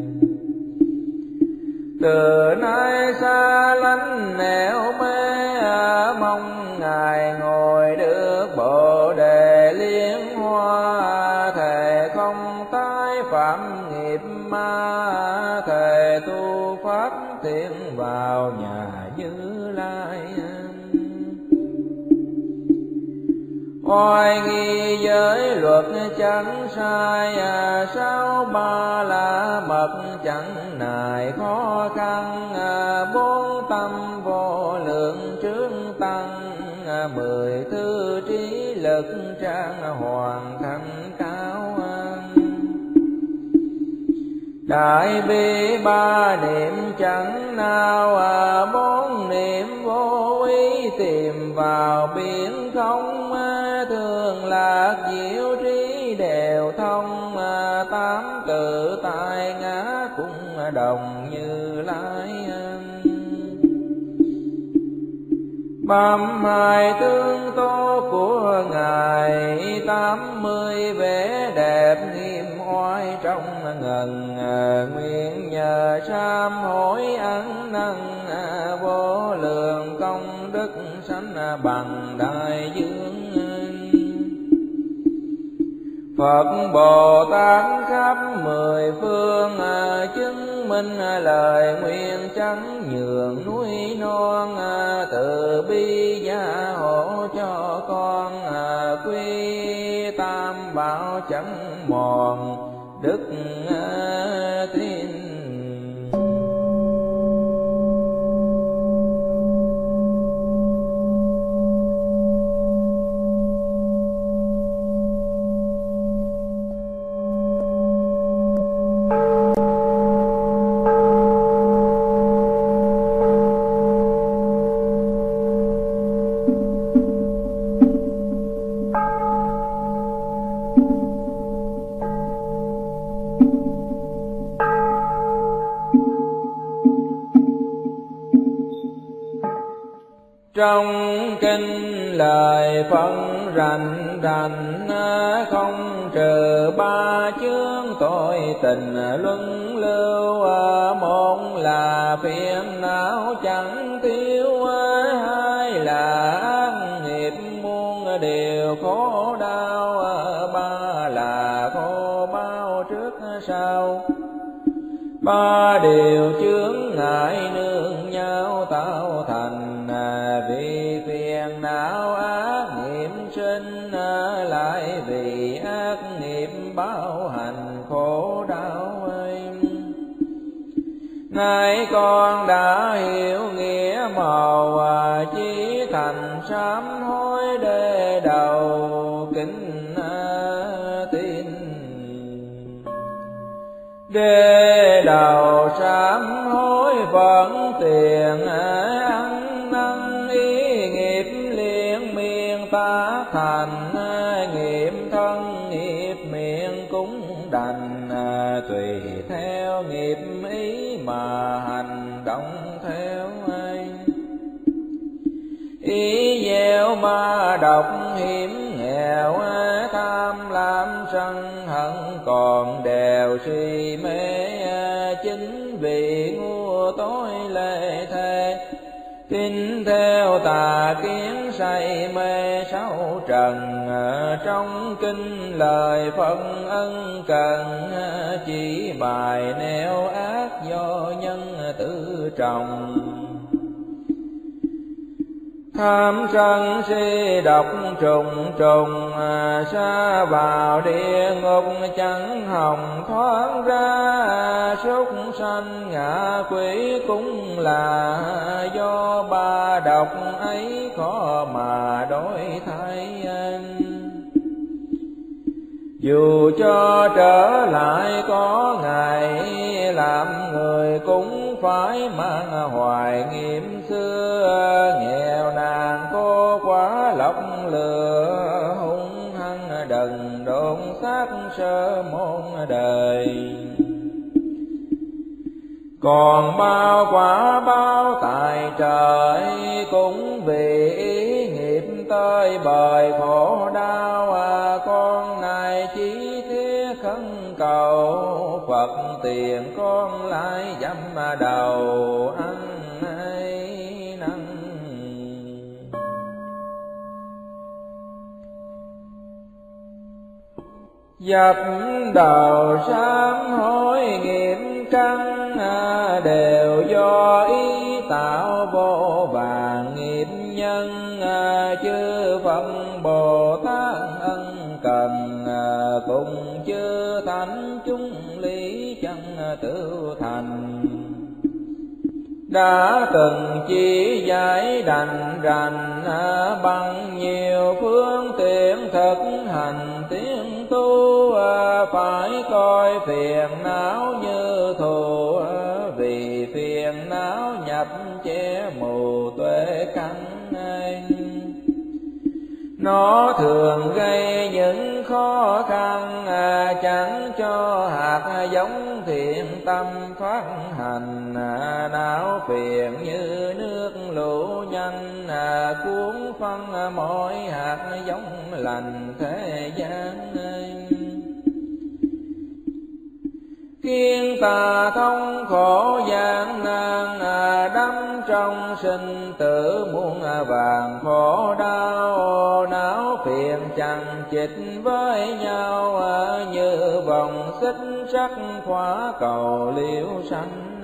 Từ nay xa lánh nẻo mê, mong Ngài ngồi được Bồ đề liên hoa, thề không tái phạm nghiệp ma, thề tu pháp thiện vào nhà Như Lai. Oai nghi giới luật chẳng sai, sao ba la mật chẳng nài khó khăn, bốn tâm vô lượng trướng tăng, mười thư trí lực trang hoàn thành cao. Đại bi ba niệm chẳng nào, bốn niệm vô ý tìm vào biển không, thường lạc diệu trí đều thông, tám tự tại ngã cũng đồng Như Lai. Bám hai tương tố của Ngài, tám mươi vẻ đẹp nghiêm oai trong ngần, nguyện nhờ sám hối ăn năn, vô lượng công đức sanh bằng đại dương. Phật Bồ Tát khắp mười phương, chứng minh lời nguyện chẳng nhường núi non, từ bi gia hộ cho con, quy tam bảo chẳng mòn đức tin. Trong kinh lời phân rành rành, không trừ ba chướng tội tình luân lưu. Một là phiền não chẳng thiếu, hai là ác nghiệp muôn điều khổ đau, ba là khổ bao trước sau. Ba điều chướng ngại nương nhau tạo thành, vì phiền não ác nghiệp sinh, lại vì ác nghiệp báo hành khổ đau ấy. Nay con đã hiểu nghĩa màu, chí thành sám hối để đầu kính tin. Để đầu sám hối vẫn tiền ăn năn, ý nghiệp liên miên ta thành, nghiệp thân nghiệp miệng cũng đành, tùy theo nghiệp ý mà hành động theo ai. Ý gieo ma độc hiểm nghèo, tham lam sân hận còn đều suy mê. Chính vì ngu tối lệ thế, tin theo tà kiến say mê sáu trần. Trong kinh lời phân ân cần, chỉ bài nẻo ác do nhân tự trồng. Tham sân si độc trùng trùng, sa vào địa ngục chẳng hồng thoát ra. Súc sanh ngạ quỷ cũng là do ba độc ấy khó mà đổi thay. Dù cho trở lại có ngày, làm người cũng phải mang hoài nghiệp xưa. Nghèo nàn cô quá lọc lừa, hung hăng đần độn xác sơ môn đời. Còn bao quả báo tại trời, cũng vì ý nghiệp tới bời khổ đau. Con này chỉ thiết khấn cầu, Phật tiền con lại dám đầu ăn hay năn. Dập đầu sám hối nghiệp căn, đều do ý tạo vô vàng nghiệp nhân. Chư Phật Bồ Tát ân cần, cùng chư thánh chúng lý chân tự thành. Đã từng chỉ giải đành rành, bằng nhiều phương tiện thực hành tiến tu. Phải coi phiền não như thù, vì phiền não nhập che mù tuệ căn. Nó thường gây những khó khăn, chẳng cho hạt giống thiện tâm phát hành. Não phiền như nước lũ nhanh, cuốn phân mỗi hạt giống lành thế gian. Khiến ta thông khổ gian nan, đắm trong sinh tử muôn vàng khổ đau. Não phiền chằng chịt với nhau, như vòng xích sắt khóa cầu liễu sanh.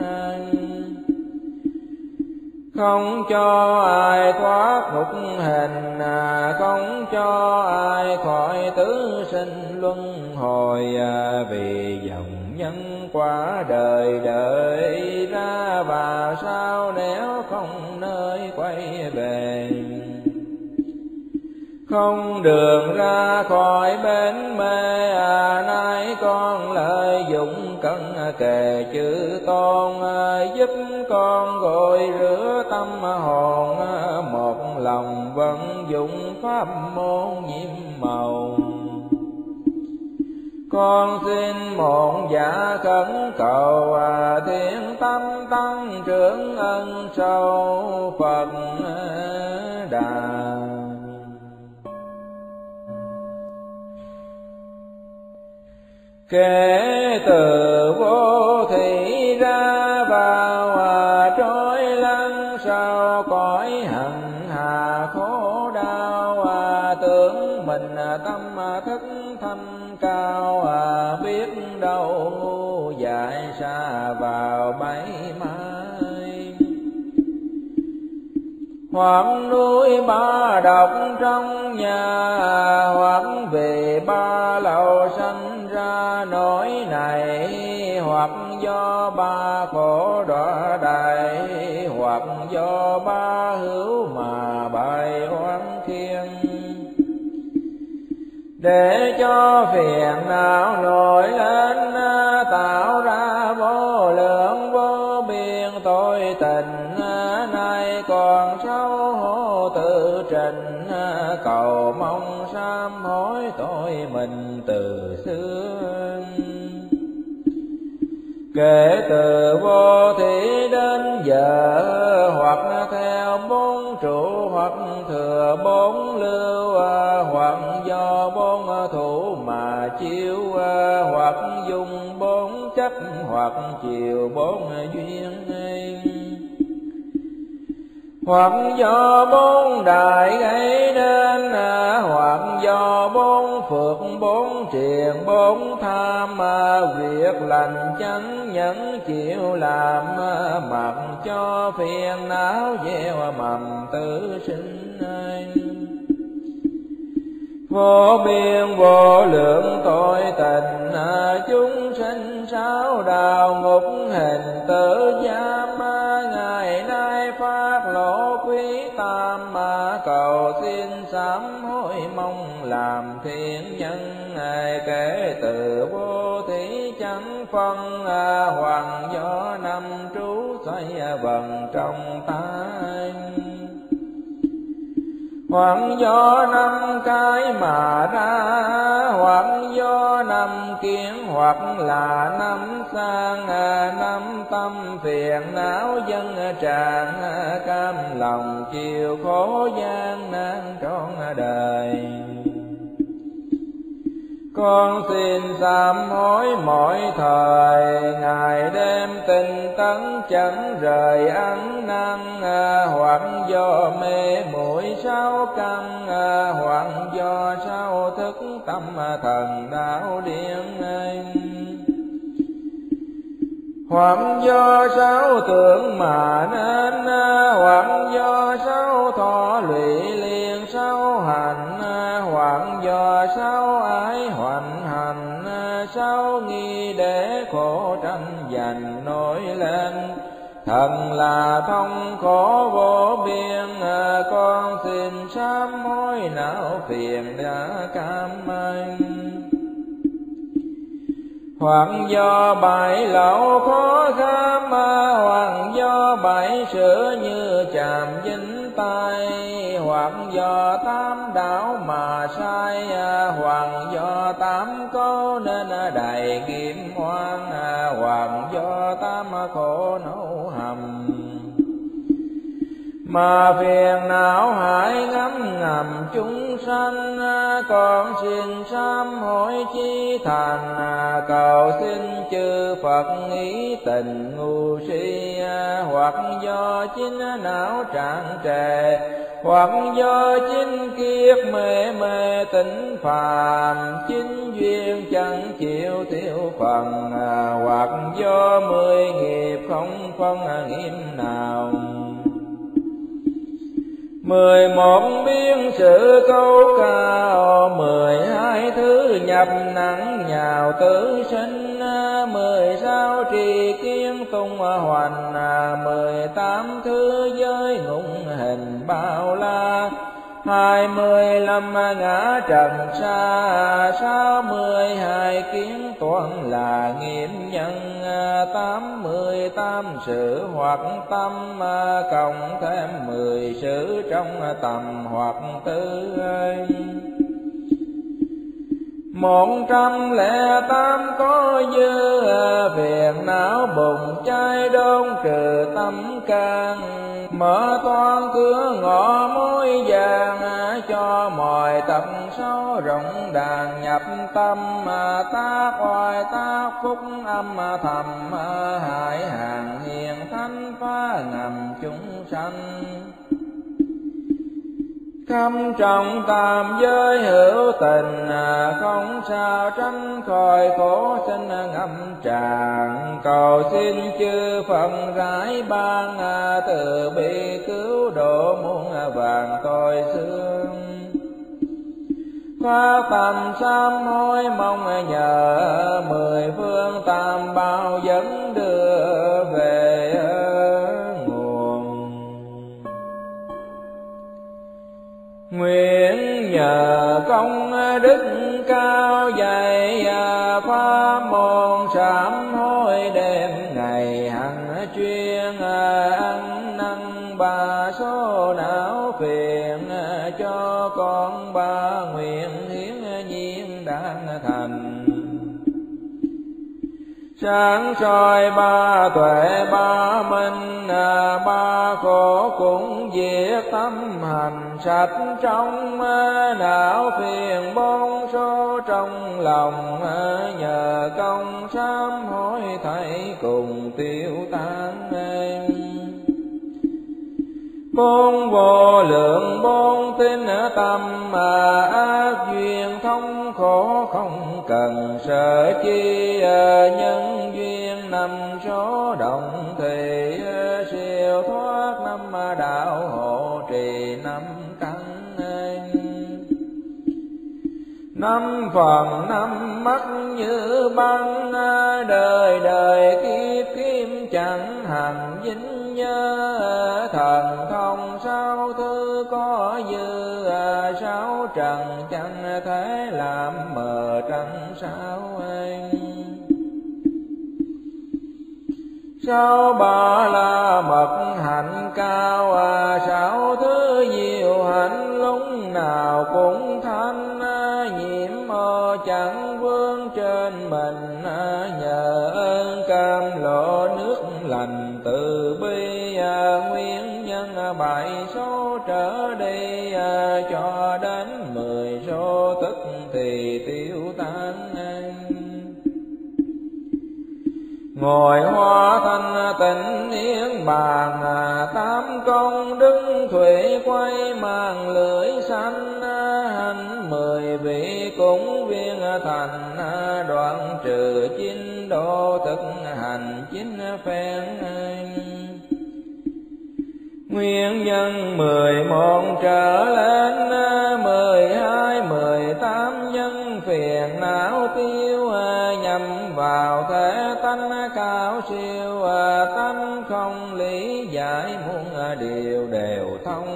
Không cho ai thoát ngục hình, không cho ai khỏi tứ sinh luân hồi. Vì dòng nhân quả đời đợi ra, và sao nếu không nơi quay về. Không đường ra khỏi bến mê, nay con lợi dụng cân kề chữ tôn. Giúp con gội rửa tâm hồn, một lòng vận dụng pháp môn nhiễm màu. Con xin một dạ khẩn cầu thiên tâm tăng trưởng ân sâu Phật Đà. Kể từ vô thị ra vào trôi lăn sau cõi hạnh hà khổ đau, tưởng mình tâm thức thanh cao, biết đâu ngu dại xa vào bẫy mai. Hoặc núi ba độc trong nhà, hoặc vì ba lầu sanh ra nỗi này, hoặc do ba khổ đọa đầy, hoặc do ba hữu mà bày oán khiên. Để cho phiền não nổi lên, tạo ra vô lượng vô biên tội tình, nay còn xấu hổ tự trình, cầu mong sám hối tội mình từ xưa. Kể từ vô thị đến giờ, hoặc theo bốn trụ, hoặc thừa bốn lưu, hoặc do bốn thủ mà chiếu, hoặc dùng bốn chấp, hoặc chiều bốn duyên. Hoặc do bốn đại gây nên, hoặc do bốn phước bốn triền bốn tham, việc lành chánh nhẫn chịu làm, mặc cho phiền não gieo mầm tử sinh. Vô biên vô lượng tội tình, chúng sinh sáu đạo ngục hình tử giam, ngày nay phát lộ quý tam, cầu xin sám hối mong làm thiện nhân. Kể từ vô thí chẳng phân, hoàng do năm trú xoay vần trong tay, hoặc do năm cái mà ra, hoặc do năm kiến, hoặc là năm sang, năm tâm phiền não dân tràn, cam lòng chịu khổ gian nan trọn đời. Con xin sám hối mọi thời, ngày đêm tinh tấn chẳng rời ăn năn, hoặc do mê muội sáu căn, hoặc do sao thức tâm thần đạo điên, hoặc do sáu tưởng mà nên, hoặc do sáu thọ lụy liền sáu hành, hoặc do sáu ái hoành hành, sáu nghi để khổ tranh giành nổi lên. Thần là thông khổ vô biên, con xin sám hối não phiền đã cam anh. Hoặc do bảy lậu khó kham, hoặc do bảy sửa như chàm dính tay, hoặc do tám đảo mà sai, hoặc do tám có nên đầy kiếm oan, hoặc do tám khổ nấu hầm. Mà phiền não hại ngấm ngầm chúng sanh, con xin sám hối chí thành, cầu xin chư Phật ý tình ngu si, hoặc do chính não trạng trề, hoặc do chính kiết mê mê tỉnh phàm, chính duyên chẳng chịu tiêu phần, hoặc do mười nghiệp không phân nghiêm nào. Mười một biên sự câu cao, mười hai thứ nhập nặng nhào tử sinh, mười sáu trì kiến tung hoành, mười tám thứ giới ngụng hình bao la, hai mươi lăm ngã trần xa, sáu mươi hai kiến toán là nghiệp nhân, tám mươi tám sự hoặc tâm, cộng thêm mười sự trong tầm hoặc tư. một trăm lẻ tám có dư, phiền não bùng cháy đốn trừ tâm can. Mở toan cửa ngõ mối vàng, cho mọi tập số rộng đàn nhập tâm. Tác oai tác phúc âm thầm, hại hàng hiền thánh phá ngầm chúng sanh. Khâm trọng tam giới hữu tình, không sao tránh khỏi khổ sinh ngâm tràn. Cầu xin chư Phật rải ban, từ bi cứu độ muôn vàng tội xương. Phát tâm sám hối mong nhờ, mười phương tam bảo dẫn đưa về nguồn. Nguyện nhờ công đức cao dày, pháp môn sám hối đêm ngày hằng chuyên. Ăn năn ba số não phiền, cho con ba nguyện hiến nhiên đáng thành. Sáng soi ba tuệ ba minh, ba khổ cũng diệt tâm hành sạch trong. Não phiền bốn số trong lòng, nhờ công sám hối thảy cùng tiêu tan. Bốn vô lượng bốn tinh tâm, ác duyên thông khổ không cần sợ chi. Nhân duyên năm số động thì, siêu thoát năm đạo hộ trì năm căn. Năm phần năm mắt như băng, đời đời kiếp kiếp chẳng hành dính nhớ. Thần thông sáu thứ có dư, sáu trần chẳng thể làm mờ trăng sao anh. Sáu ba la mật hạnh cao, sáu thứ nhiều hạnh lúc nào cũng thanh. Nhiễm ô chẳng vương trên mình, nhờ ơn cam lộ nước lành từ bi. Nguyên nhân bảy số trở đi, cho đến mười số tức thì tiêu tan. Ngồi hoa thanh tịnh niết bàn, tám công đức thủy quay mang lưỡi xanh. Hành mười vị cũng viên thành, đoạn trừ chín độ thực hành chín phen. Nguyên nhân mười một trở lên, mười hai mười tám nhân phiền não tiêu. Nhằm vào thể tánh cao siêu, tánh không lý giải muôn điều đều thông.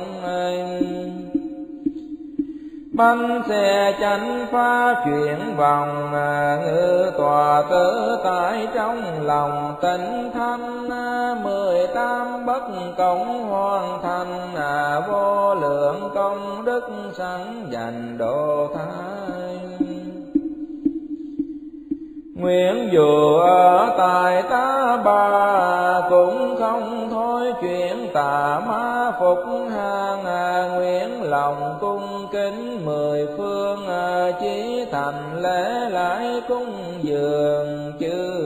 Bánh xe chánh phá chuyển vòng, ngự tòa tự tại trong lòng tịnh thanh. Mười tám bất cộng hoàn thành, vô lượng công đức sẵn dành độ thái. Nguyện dù ở tại ta bà, cũng không thôi chuyện tà ma phục hàng. Nguyện lòng cung kính mười phương, chỉ thành lễ lại cung dường chư